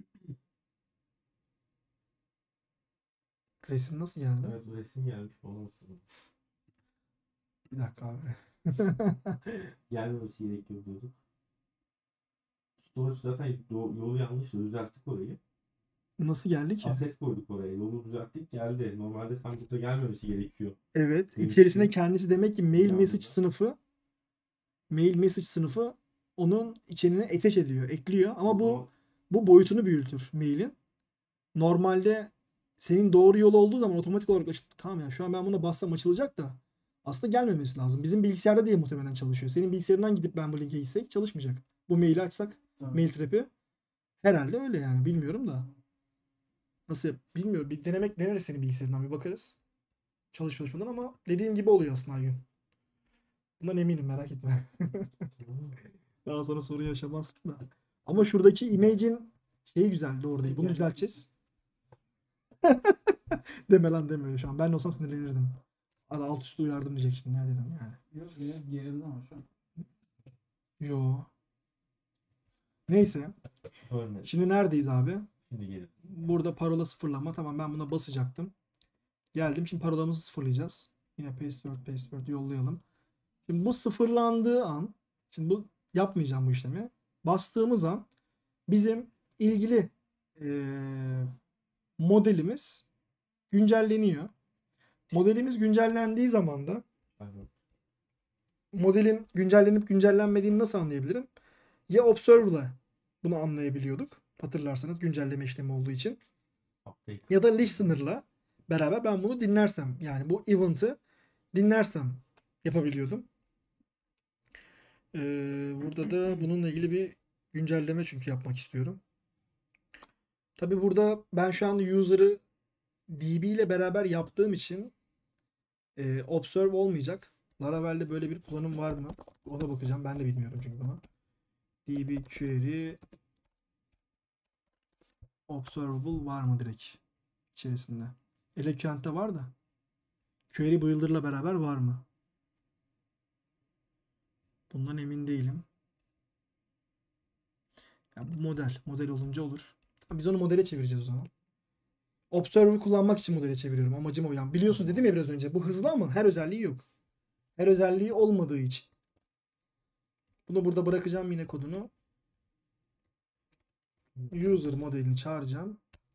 resim nasıl geldi? Evet, resim gelmiş. Onu nasıl? Bir dakika abi. Gelmemesi gerekiyor diyorduk. Storage zaten yolu yanlış. Düzelttik orayı. Nasıl geldi ki? Aset koyduk oraya. Yolu düzelttik geldi. Normalde sen burada gelmemesi gerekiyor. Evet. Demiş İçerisine ki- kendisi demek ki mail Yanında. message sınıfı onun içine attach ediyor, ekliyor ama bu Ama boyutunu büyütür mailin. Normalde senin doğru yol olduğu zaman otomatik olarak tamam ya şu an ben buna bassam açılacak da aslında gelmemesi lazım. Bizim bilgisayarda diye muhtemelen çalışıyor. Senin bilgisayarından gidip ben bu linke gitsek çalışmayacak. Bu maili açsak mail trap'i herhalde öyle yani bilmiyorum da. Nasıl bilmiyorum. Bir deneriz senin bilgisayarından bir bakarız. Çalışmadan ama dediğim gibi oluyor aslında her gün. Bundan eminim merak etme. Daha sonra sorun yaşamazsın da. Ama şuradaki image'in şeyi güzel doğru değil. Bunu düzelteceğiz. Deme lan deme şu an. Ben de olsam sinirlenirdim. Hadi alt üstü uyardım diyecek şimdi. Ne dedim yani. Yok ya gerildi ama şu an. Yo. Neyse. ölmedi. Şimdi neredeyiz abi? Şimdi gelin. Burada parola sıfırlama. Tamam ben buna basacaktım. Geldim. Şimdi parolamızı sıfırlayacağız. Yine password yollayalım. Şimdi bu sıfırlandığı an şimdi bu yapmayacağım bu işlemi. Bastığımız an bizim ilgili modelimiz güncelleniyor. Modelimiz güncellendiği zaman da Aynen. modelin güncellenip güncellenmediğini nasıl anlayabilirim? Ya Observer'la bunu anlayabiliyorduk. Hatırlarsanız güncelleme işlemi olduğu için. Update. Ya da Listener'la beraber ben bunu dinlersem yani bu event'ı dinlersem yapabiliyordum. Burada da bununla ilgili bir güncelleme çünkü yapmak istiyorum. Tabi burada ben şu anda user'ı DB ile beraber yaptığım için observe olmayacak. Laravel'de böyle bir kullanım var mı? Ona bakacağım. Ben de bilmiyorum çünkü buna. DB query Observable var mı direkt içerisinde? Eloquent'te var da. Query Builder'la beraber var mı? Bundan emin değilim. Ya bu model. Model olunca olur. Tamam, biz onu modele çevireceğiz o zaman. Observer'ı kullanmak için modele çeviriyorum. Amacım o. Yani biliyorsunuz dedim ya biraz önce. Bu hızlı ama her özelliği yok. Her özelliği olmadığı için. Bunu burada bırakacağım yine kodunu. User modelini çağıracağım.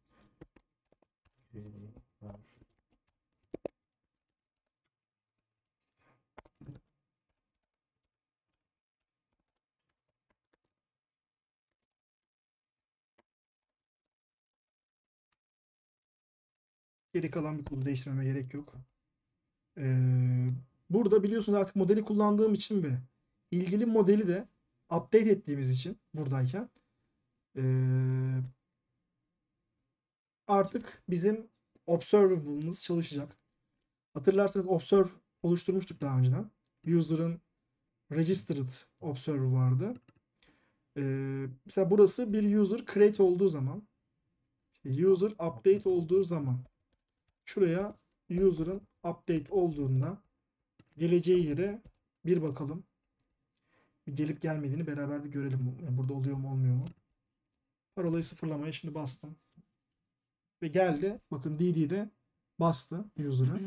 Geri kalan bir kodu değiştirmeme gerek yok. Burada biliyorsunuz artık modeli kullandığım için ve ilgili modeli de update ettiğimiz için buradayken artık bizim observable'ımız çalışacak. Hatırlarsanız observe oluşturmuştuk daha önceden. User'ın registered observer vardı. Mesela burası bir user create olduğu zaman, işte user update olduğu zaman, şuraya user'ın update olduğunda geleceği yere bir bakalım. Bir gelip gelmediğini beraber bir görelim. Yani burada oluyor mu olmuyor mu? Parolayı sıfırlamaya şimdi bastım. Ve geldi. Bakın DD'de bastı user'ı.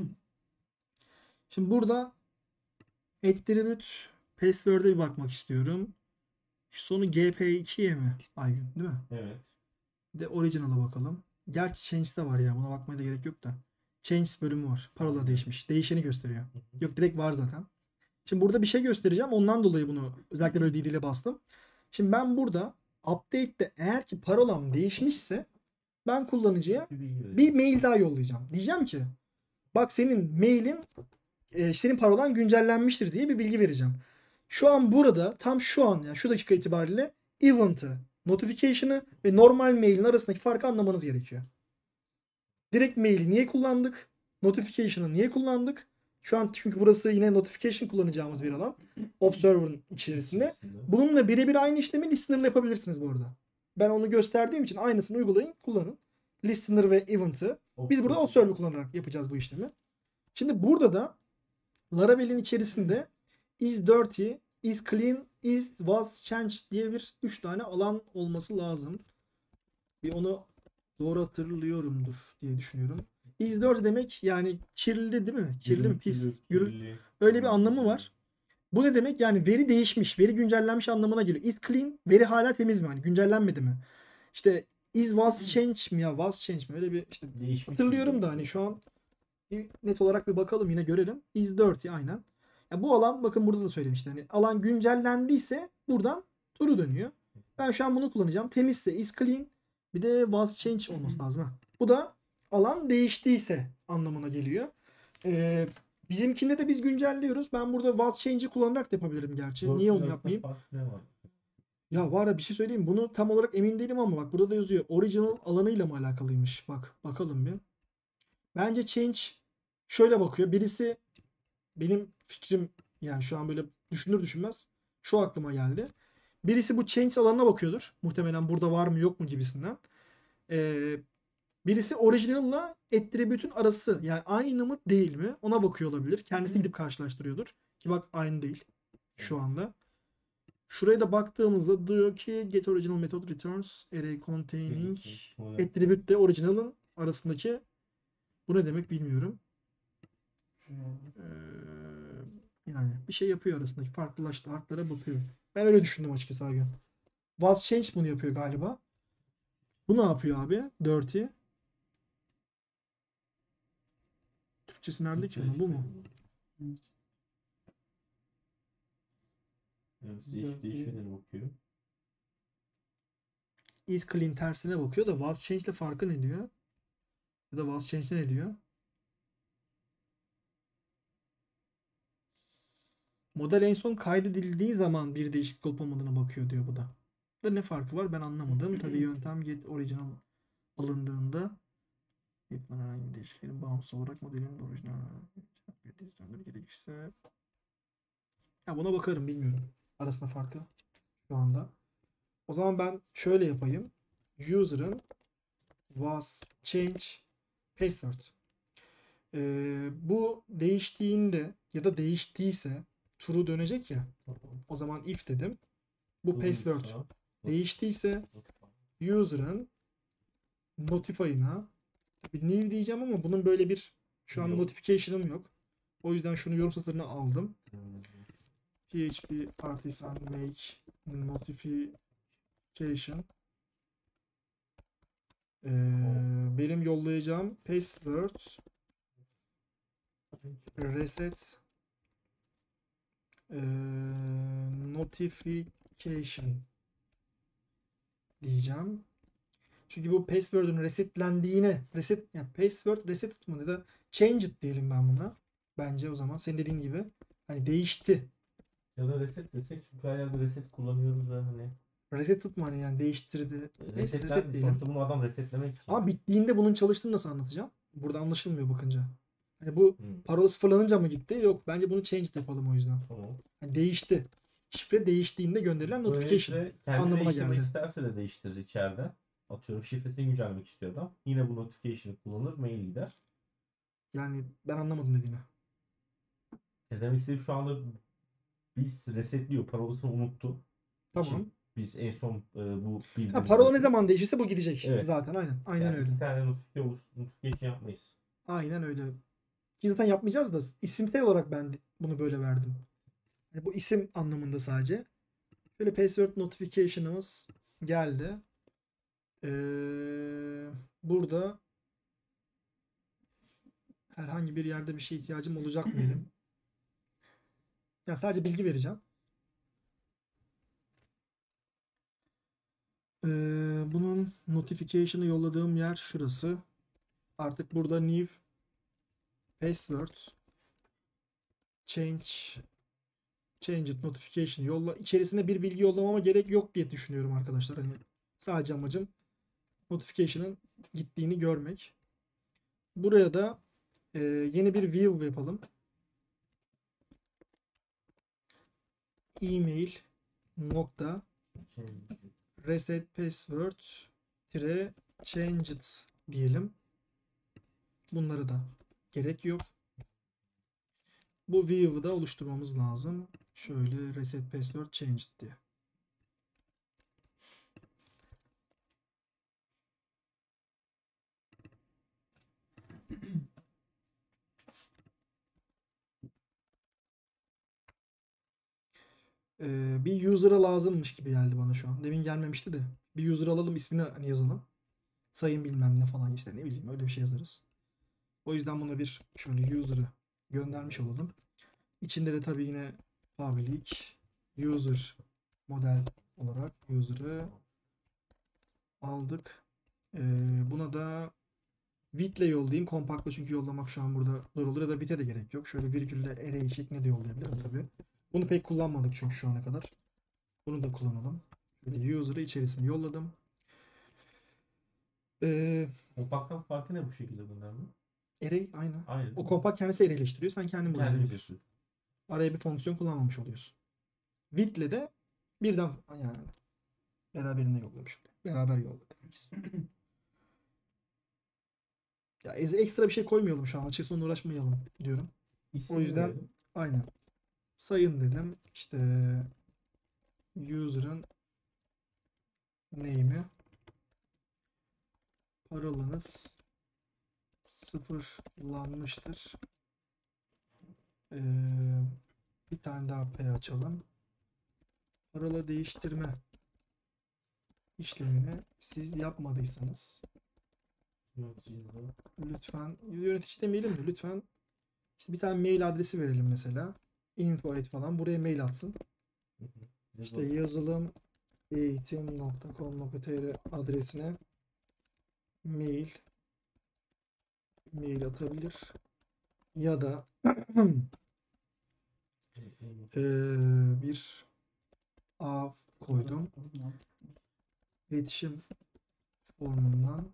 Şimdi burada attribute password'e bir bakmak istiyorum. Sonu gp2'ye mi? Aygün değil mi? Evet. Bir de original'a bakalım. Gerçi change'de var ya. Buna bakmaya da gerek yok da. Change bölümü var. Parola değişmiş. Değişeni gösteriyor. Yok direkt var zaten. Şimdi burada bir şey göstereceğim. Ondan dolayı bunu özellikle böyle DD ile bastım. Şimdi ben burada update'te eğer ki parolam değişmişse ben kullanıcıya bir mail daha yollayacağım. Diyeceğim ki bak senin mailin senin parolan güncellenmiştir diye bir bilgi vereceğim. Şu an burada tam şu an yani şu dakika itibariyle event'ı, notification'ı ve normal mailin arasındaki farkı anlamanız gerekiyor. Direkt maili niye kullandık? Notification'ı niye kullandık? Şu an çünkü burası yine notification kullanacağımız bir alan. Observer'ın içerisinde. Bununla birebir aynı işlemi listener'la yapabilirsiniz bu arada. Ben onu gösterdiğim için aynısını uygulayın, kullanın. Listener ve event'ı. Biz burada observer kullanarak yapacağız bu işlemi. Şimdi burada da Laravel'in içerisinde is dirty, is clean, is was changed diye bir 3 tane alan olması lazım. Bir onu doğru hatırlıyorumdur diye düşünüyorum. Is dirty demek yani kirli değil mi? Kirli mi? Pis. Öyle bir anlamı var. Bu ne demek? Yani veri değişmiş, veri güncellenmiş anlamına geliyor. Is clean, veri hala temiz mi? Hani güncellenmedi mi? İşte is was change mi ya? Was change mi? Öyle bir işte Değişmiş hatırlıyorum da hani şu an net olarak bir bakalım yine görelim. Is dirty aynen. Ya bu alan bakın burada da söylemiştim. Hani alan güncellendiyse buradan true dönüyor. Ben şu an bunu kullanacağım. Temizse is clean. Bir de was change olması lazım. Ha. Bu da alan değiştiyse anlamına geliyor. Bizimkinde de biz güncelliyoruz. Ben burada was change'i kullanarak da yapabilirim gerçi. Niye onu yapmayayım? Ya var ya bir şey söyleyeyim. Bunu tam olarak emin değilim ama bak burada da yazıyor. Original alanıyla mı alakalıymış? Bak bakalım bir. Bence change şöyle bakıyor. Birisi benim fikrim yani şu an böyle düşünür düşünmez şu aklıma geldi. Birisi bu change alanına bakıyordur. Muhtemelen burada var mı yok mu gibisinden. Birisi original'la attribute'ün arası yani aynı mı değil mi ona bakıyor olabilir. Kendisi gidip karşılaştırıyordur. Ki bak aynı değil şu anda. Şuraya da baktığımızda diyor ki get original method returns array containing attribute de original'ın arasındaki bu ne demek bilmiyorum. Yani bir şey yapıyor arasındaki farklara bakıyor. Ben öyle düşündüm açıkçası abi. Was change bunu yapıyor galiba. Bu ne yapıyor abi? Dirty. Türkçesi nerede ki bunun? Bu mu? Evet, değişkenlere bakıyor. Is clean tersine bakıyor da was change ile farkı ne diyor? Ya da was change ne diyor? Model en son kaydedildiği zaman bir değişiklik olup olmadığına bakıyor diyor bu da. Da ne farkı var ben anlamadım. Tabii yöntem get original alındığında yapılan herhangi bir değişikliğin bağımsız olarak modelin orijinal bir dizüstündür gerekirse ya buna bakarım bilmiyorum. Arasında farkı şu anda. O zaman ben şöyle yapayım. User'ın was change password. Bu değiştiğinde ya da değiştiyse true dönecek ya. O zaman if dedim. Bu password değiştiyse user'ın notify'ına bir new diyeceğim ama bunun böyle bir şu an Yok. notification'ım yok. O yüzden şunu yorum satırına aldım. PHP artisan make notification. Benim yollayacağım password reset notification diyeceğim. Çünkü bu password'ün resetlendiğine yani password reset mı ya da change it diyelim ben buna. Bence o zaman senin dediğin gibi hani değişti. Ya da reset desek çünkü her yerde reset kullanıyoruz ve hani Reset mı hani yani değiştirdi. Neyse reset resetler diyelim. sonuçta bunu adam resetlemek için. Ama bittiğinde bunun çalıştığını nasıl anlatacağım? Burada anlaşılmıyor bakınca. Hani bu Hı, parola sıfırlanınca mı gitti? Yok bence bunu change yapalım o yüzden. tamam. Hani değişti. Şifre değiştiğinde gönderilen notification Böylelikle kendi anlamına değiştirmek geldi. isterse de değiştirir içeride. Atıyorum şifresini güncellemek istiyor adam. Yine bu notification'ı kullanır, mail gider. Yani ben anlamadım dediğini. Ne demek istediğim şu anda biz resetliyor. Parolasını unuttu. Tamam. Biz en son bu Ha, bildirimi parola ne yapıyoruz. zaman değişirse bu gidecek. Evet. Zaten aynen. Aynen Yani öyle. bir tane notification yapmayız. Aynen öyle. Ki zaten yapmayacağız da isimsel olarak ben bunu böyle verdim. Yani bu isim anlamında sadece. Şöyle password notification'ımız geldi. Burada herhangi bir yerde bir şey ihtiyacım olacak mı benim? Yani sadece bilgi vereceğim. Bunun notification'ı yolladığım yer şurası. Artık burada new password change it notification yolla. İçerisine bir bilgi yollamama gerek yok diye düşünüyorum arkadaşlar. Hani sadece amacım notification'ın gittiğini görmek. Buraya da yeni bir view yapalım. Email nokta reset password change it diyelim. Bunları da gerek yok. Bu view'u da oluşturmamız lazım. Şöyle reset password change it diye. Bir user'a lazımmış gibi geldi bana şu an. Demin gelmemişti de. Bir user alalım, ismini hani yazalım. Sayın bilmem ne falan işte ne bileyim öyle bir şey yazarız. O yüzden buna bir şöyle user'ı göndermiş olalım. İçinde de tabii yine public user model olarak user'ı aldık. Buna da with ile yollayayım. Kompaktla çünkü yollamak şu an burada zor olur ya da bit'e de gerek yok. Şöyle virgülle array şeklinde de yollayabilirim tabii. Bunu pek kullanmadık çünkü şu ana kadar. Bunu da kullanalım. Şöyle user'ı içerisine yolladım. Kompaktan farkı ne bu şekilde gönderme? Array aynı. Aynı. O kompakt kendisi arrayleştiriyor. Sen kendin bunu Kendimiz yapıyorsun. yapıyoruz. Araya bir fonksiyon kullanmamış oluyorsun. Width'le de birden yani beraberinde yollamış oluyor. Beraber yolladık. Ya ekstra bir şey koymayalım şu an. Açıkçası onunla uğraşmayalım diyorum. O yüzden verelim. aynen. Sayın dedim. İşte user'ın name'i parolanız sıfırlanmıştır. Bir tane daha P açalım. Parola değiştirme işlemini siz yapmadıysanız lütfen yönetici demeyelim de lütfen işte bir tane mail adresi verelim mesela. Info@ falan buraya mail atsın. İşte yazılım eğitim.com.tr adresine mail atabilir. Ya da bir A koydum. İletişim formundan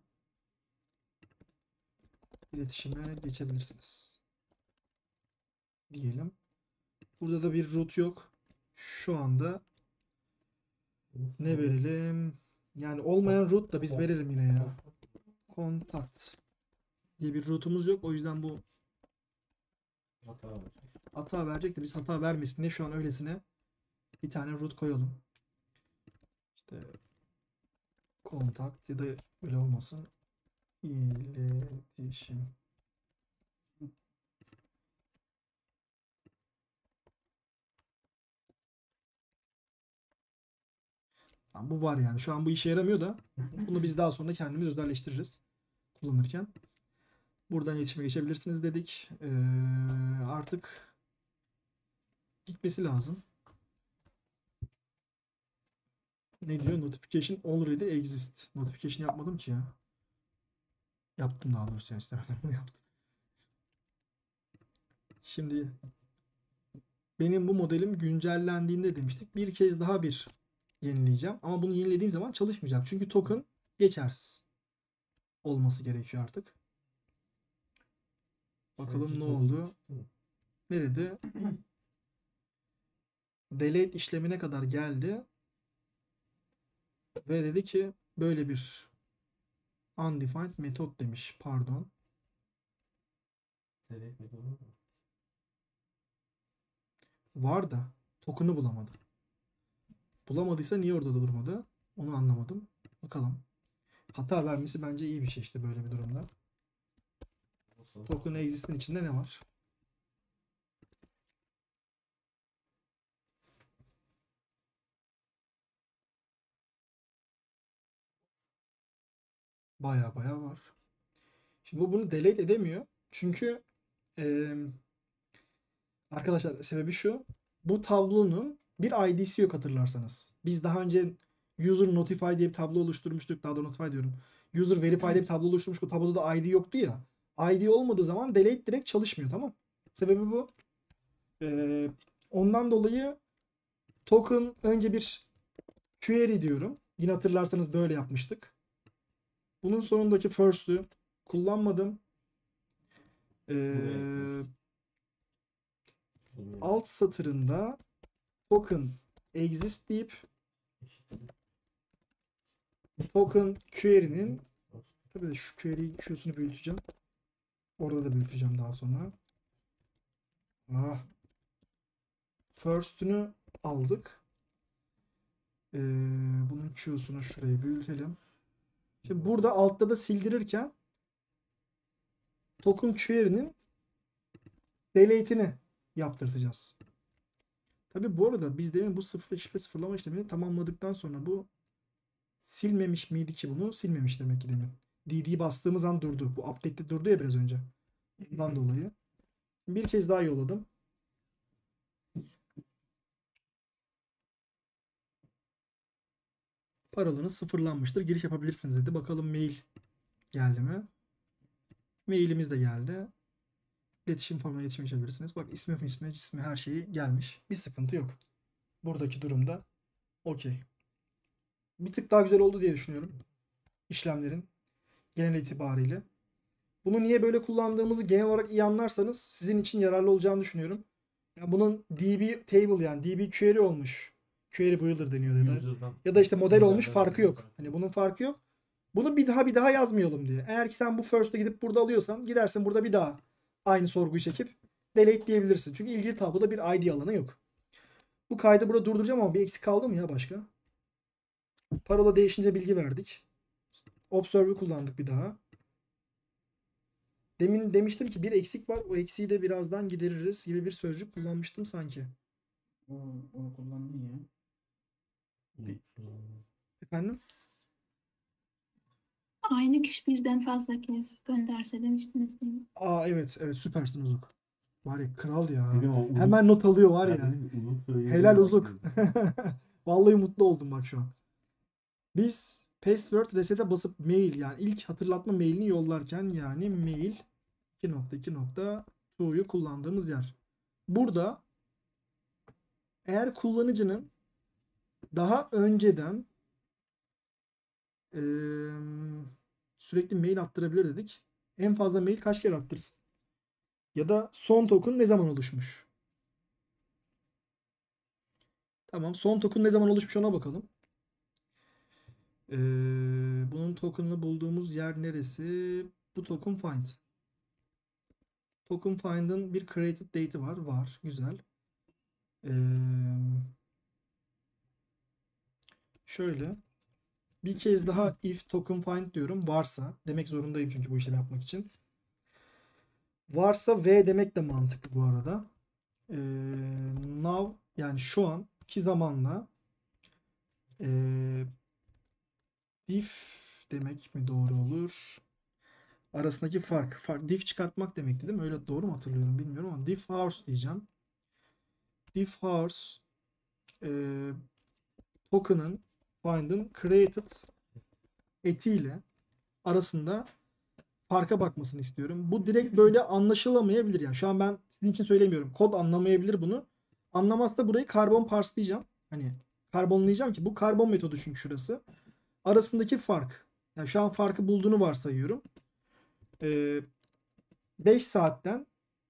iletişime geçebilirsiniz. Diyelim. Burada da bir root yok. Şu anda ne verelim? Yani olmayan root da biz verelim yine ya. Contact diye bir route'umuz yok. O yüzden bu Hata var. hata verecek de biz hata vermesin diye şu an öylesine bir tane root koyalım. İşte contact ya da öyle olmasın. İletişim. Tamam, bu var yani. Şu an bu işe yaramıyor da bunu biz daha sonra kendimiz özelleştiririz kullanırken. Buradan iletişime geçebilirsiniz dedik. Artık gitmesi lazım. Ne diyor? Notification already exist. Notification yapmadım ki ya. Yaptım daha doğrusu, yani istemedim bunu yaptım. Şimdi benim bu modelim güncellendiğinde demiştik. Bir kez daha yenileyeceğim. Ama bunu yenilediğim zaman çalışmayacak. Çünkü token geçersiz olması gerekiyor artık. Bakalım ne oldu. Nerede? Delete işlemine kadar geldi. Ve dedi ki böyle bir undefined metot demiş. Pardon. Var da token'ı bulamadı. Bulamadıysa niye orada da durmadı? Onu anlamadım. Bakalım. Hata vermesi bence iyi bir şey işte böyle bir durumda. Token exist'in içinde ne var? Baya var. Şimdi bu bunu delete edemiyor. Çünkü arkadaşlar sebebi şu. Bu tablonun bir ID'si yok hatırlarsanız. Biz daha önce user notify diye bir tablo oluşturmuştuk. Daha da notify diyorum. User verify diye bir tablo oluşturmuştuk. O tabloda da ID yoktu ya. ID olmadığı zaman delete direkt çalışmıyor, tamam. Sebebi bu. Ondan dolayı token önce bir query diyorum. Yine hatırlarsanız böyle yapmıştık. Bunun sonundaki first'ü kullanmadım. Alt satırında token exist deyip token query'nin, tabii de şu query Q'sunu büyüteceğim. Orada da büyüteceğim daha sonra. First'ünü aldık. Bunun Q'sunu şuraya büyütelim. Şimdi burada altta da sildirirken token query'nin delete'ini yaptırtacağız. Tabi bu arada biz demin bu şifre sıfırlama işlemini tamamladıktan sonra bu silmemiş miydi ki bunu? Silmemiş demek ki demin. DD bastığımız an durdu. Bu update'de durdu ya biraz önce. Bundan dolayı. Bir kez daha yolladım. Parolanız sıfırlanmıştır. Giriş yapabilirsiniz dedi. Bakalım mail geldi mi? Mailimiz de geldi. İletişim formuna iletişim geçebilirsiniz. Bak ismi cismi her şeyi gelmiş. Bir sıkıntı yok. Buradaki durumda okey. Bir tık daha güzel oldu diye düşünüyorum. İşlemlerin genel itibariyle. Bunu niye böyle kullandığımızı genel olarak iyi anlarsanız sizin için yararlı olacağını düşünüyorum. Yani bunun DB table yani DB query olmuş. Query builder deniyor ya da işte model olmuş, farkı yok. Hani bunun farkı yok. Bunu bir daha yazmayalım diye. Eğer ki sen bu first'ı gidip burada alıyorsan gidersin burada bir daha aynı sorguyu çekip delete diyebilirsin. Çünkü ilgili tabloda bir ID alanı yok. Bu kaydı burada durduracağım ama bir eksik kaldı mı ya başka? Parola değişince bilgi verdik. Observe'ı kullandık bir daha. Demin demiştim ki bir eksik var. O eksiği de birazdan gideririz gibi bir sözcük kullanmıştım sanki. Onu kullandın ya. Efendim? Aynı kişi birden fazla kez gönderse demiştiniz değil mi? Aa evet süpersin Uzuk. Var ya kral ya. Dedim o Uzuk- Hemen not alıyor var ya. dedim ki Uzuk söyleyeyim Helal dedim, Uzuk. bakıyorum. Vallahi mutlu oldum bak şu an. Biz password reset'e basıp mail yani ilk hatırlatma mailini yollarken yani mail 2.2.2'yu kullandığımız yer. Burada eğer kullanıcının daha önceden sürekli mail attırabilir dedik. En fazla mail kaç kere attırsın? Ya da son token ne zaman oluşmuş? Tamam, son token ne zaman oluşmuş ona bakalım. Bunun token'ını bulduğumuz yer neresi? Bu token find. Token find'ın bir created date'i var. Var. Güzel. Şöyle. Bir kez daha if token find diyorum. Varsa. Demek zorundayım çünkü bu işlemi yapmak için. Varsa v demek de mantıklı bu arada. Now yani şu anki zamanla diff demek mi doğru olur? Arasındaki fark. Diff çıkartmak demekti değil mi? Öyle doğru mu hatırlıyorum bilmiyorum ama diff hours diyeceğim. Diff hours token'ın find'ın created etiyle arasında farka bakmasını istiyorum. Bu direkt böyle anlaşılamayabilir yani. Şu an ben sizin için söylemiyorum. Kod anlamayabilir bunu. Anlamazsa burayı karbon parse'layacağım. Hani karbonlayacağım ki bu karbon metodu çünkü şurası. Arasındaki fark. Yani şu an farkı bulduğunu varsayıyorum. 5 saatten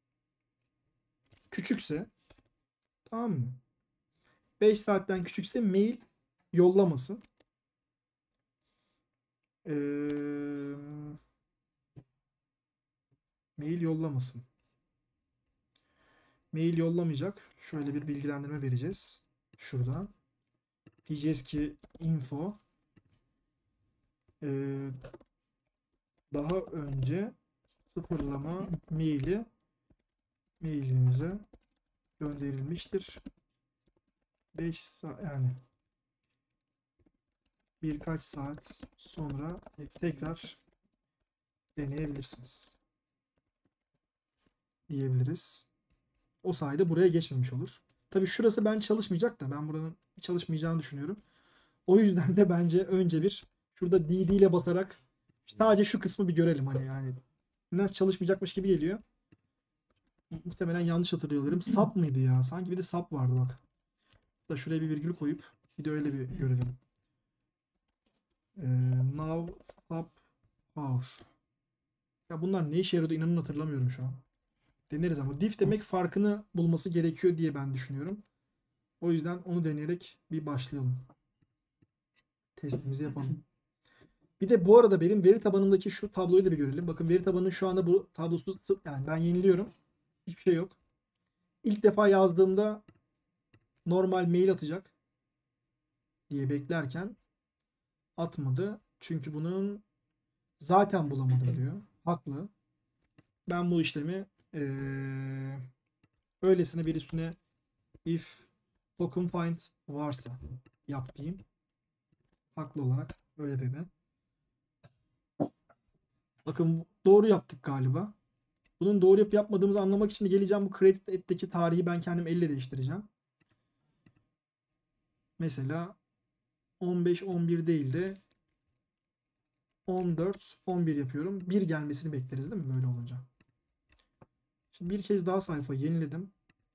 küçükse, tamam mı? 5 saatten küçükse mail yollamasın. Mail yollamasın. Mail yollamayacak. Şöyle bir bilgilendirme vereceğiz. Şurada. Diyeceğiz ki info daha önce sıfırlama mailinize gönderilmiştir. 5 saat yani birkaç saat sonra tekrar deneyebilirsiniz diyebiliriz. O sayede buraya geçmemiş olur. Tabii şurası ben çalışmayacak da ben buranın çalışmayacağını düşünüyorum. O yüzden de bence önce bir şurada DD ile basarak sadece şu kısmı bir görelim hani yani nasıl çalışmayacakmış gibi geliyor. Muhtemelen yanlış hatırlıyor olabilirim. Sub mıydı ya? Sanki bir de sub vardı bak. Da şuraya bir virgül koyup bir de öyle bir görelim. Now sub hour. Ya bunlar ne işe yarıyordu inanın hatırlamıyorum şu an. Deneriz ama diff demek farkını bulması gerekiyor diye ben düşünüyorum. O yüzden onu deneyerek bir başlayalım. Testimizi yapalım. Bir de bu arada benim veri tabanımdaki şu tabloyu da bir görelim. Bakın veri tabanının şu anda bu tablosu yani ben yeniliyorum. Hiçbir şey yok. İlk defa yazdığımda normal mail atacak diye beklerken atmadı. Çünkü bunun zaten bulamadım diyor. Haklı. Ben bu işlemi öylesine bir üstüne if token find varsa yap diyeyim. Haklı olarak öyle dedi. Bakın doğru yaptık galiba. Bunun doğru yapıp yapmadığımızı anlamak için de geleceğim bu created et'teki tarihi ben kendim elle değiştireceğim. Mesela 15-11 değil de 14-11 yapıyorum. 1 gelmesini bekleriz değil mi böyle olunca? Şimdi bir kez daha sayfa yeniledim.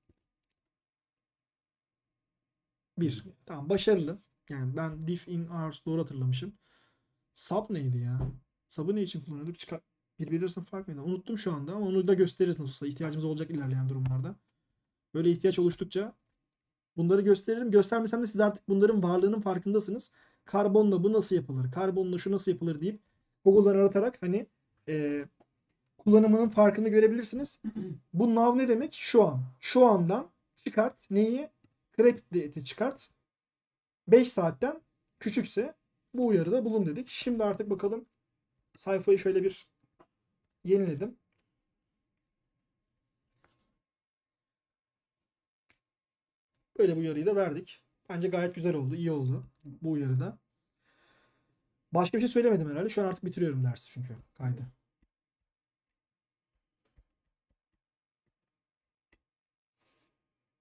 1. Tamam başarılı. Yani ben diff in hours doğru hatırlamışım. Sub neydi ya? Sub'ı ne için kullanıyorduk? Birbiri arasında fark mıydı? Unuttum şu anda ama onu da gösteririz nasılsa. İhtiyacımız olacak ilerleyen durumlarda. Böyle ihtiyaç oluştukça bunları gösteririm. Göstermesem de siz artık bunların varlığının farkındasınız. Karbonla bu nasıl yapılır? Karbonla şu nasıl yapılır deyip Google'dan aratarak hani kullanımının farkını görebilirsiniz. Bu now ne demek? Şu an. Şu andan çıkart. Neyi? Credit'i çıkart. 5 saatten küçükse bu uyarıda bulun dedik. Şimdi artık bakalım sayfayı şöyle bir yeniledim. Böyle bu uyarıyı da verdik. Bence gayet güzel oldu. İyi oldu bu uyarıda. Başka bir şey söylemedim herhalde. Şu an artık bitiriyorum dersi çünkü kaydı.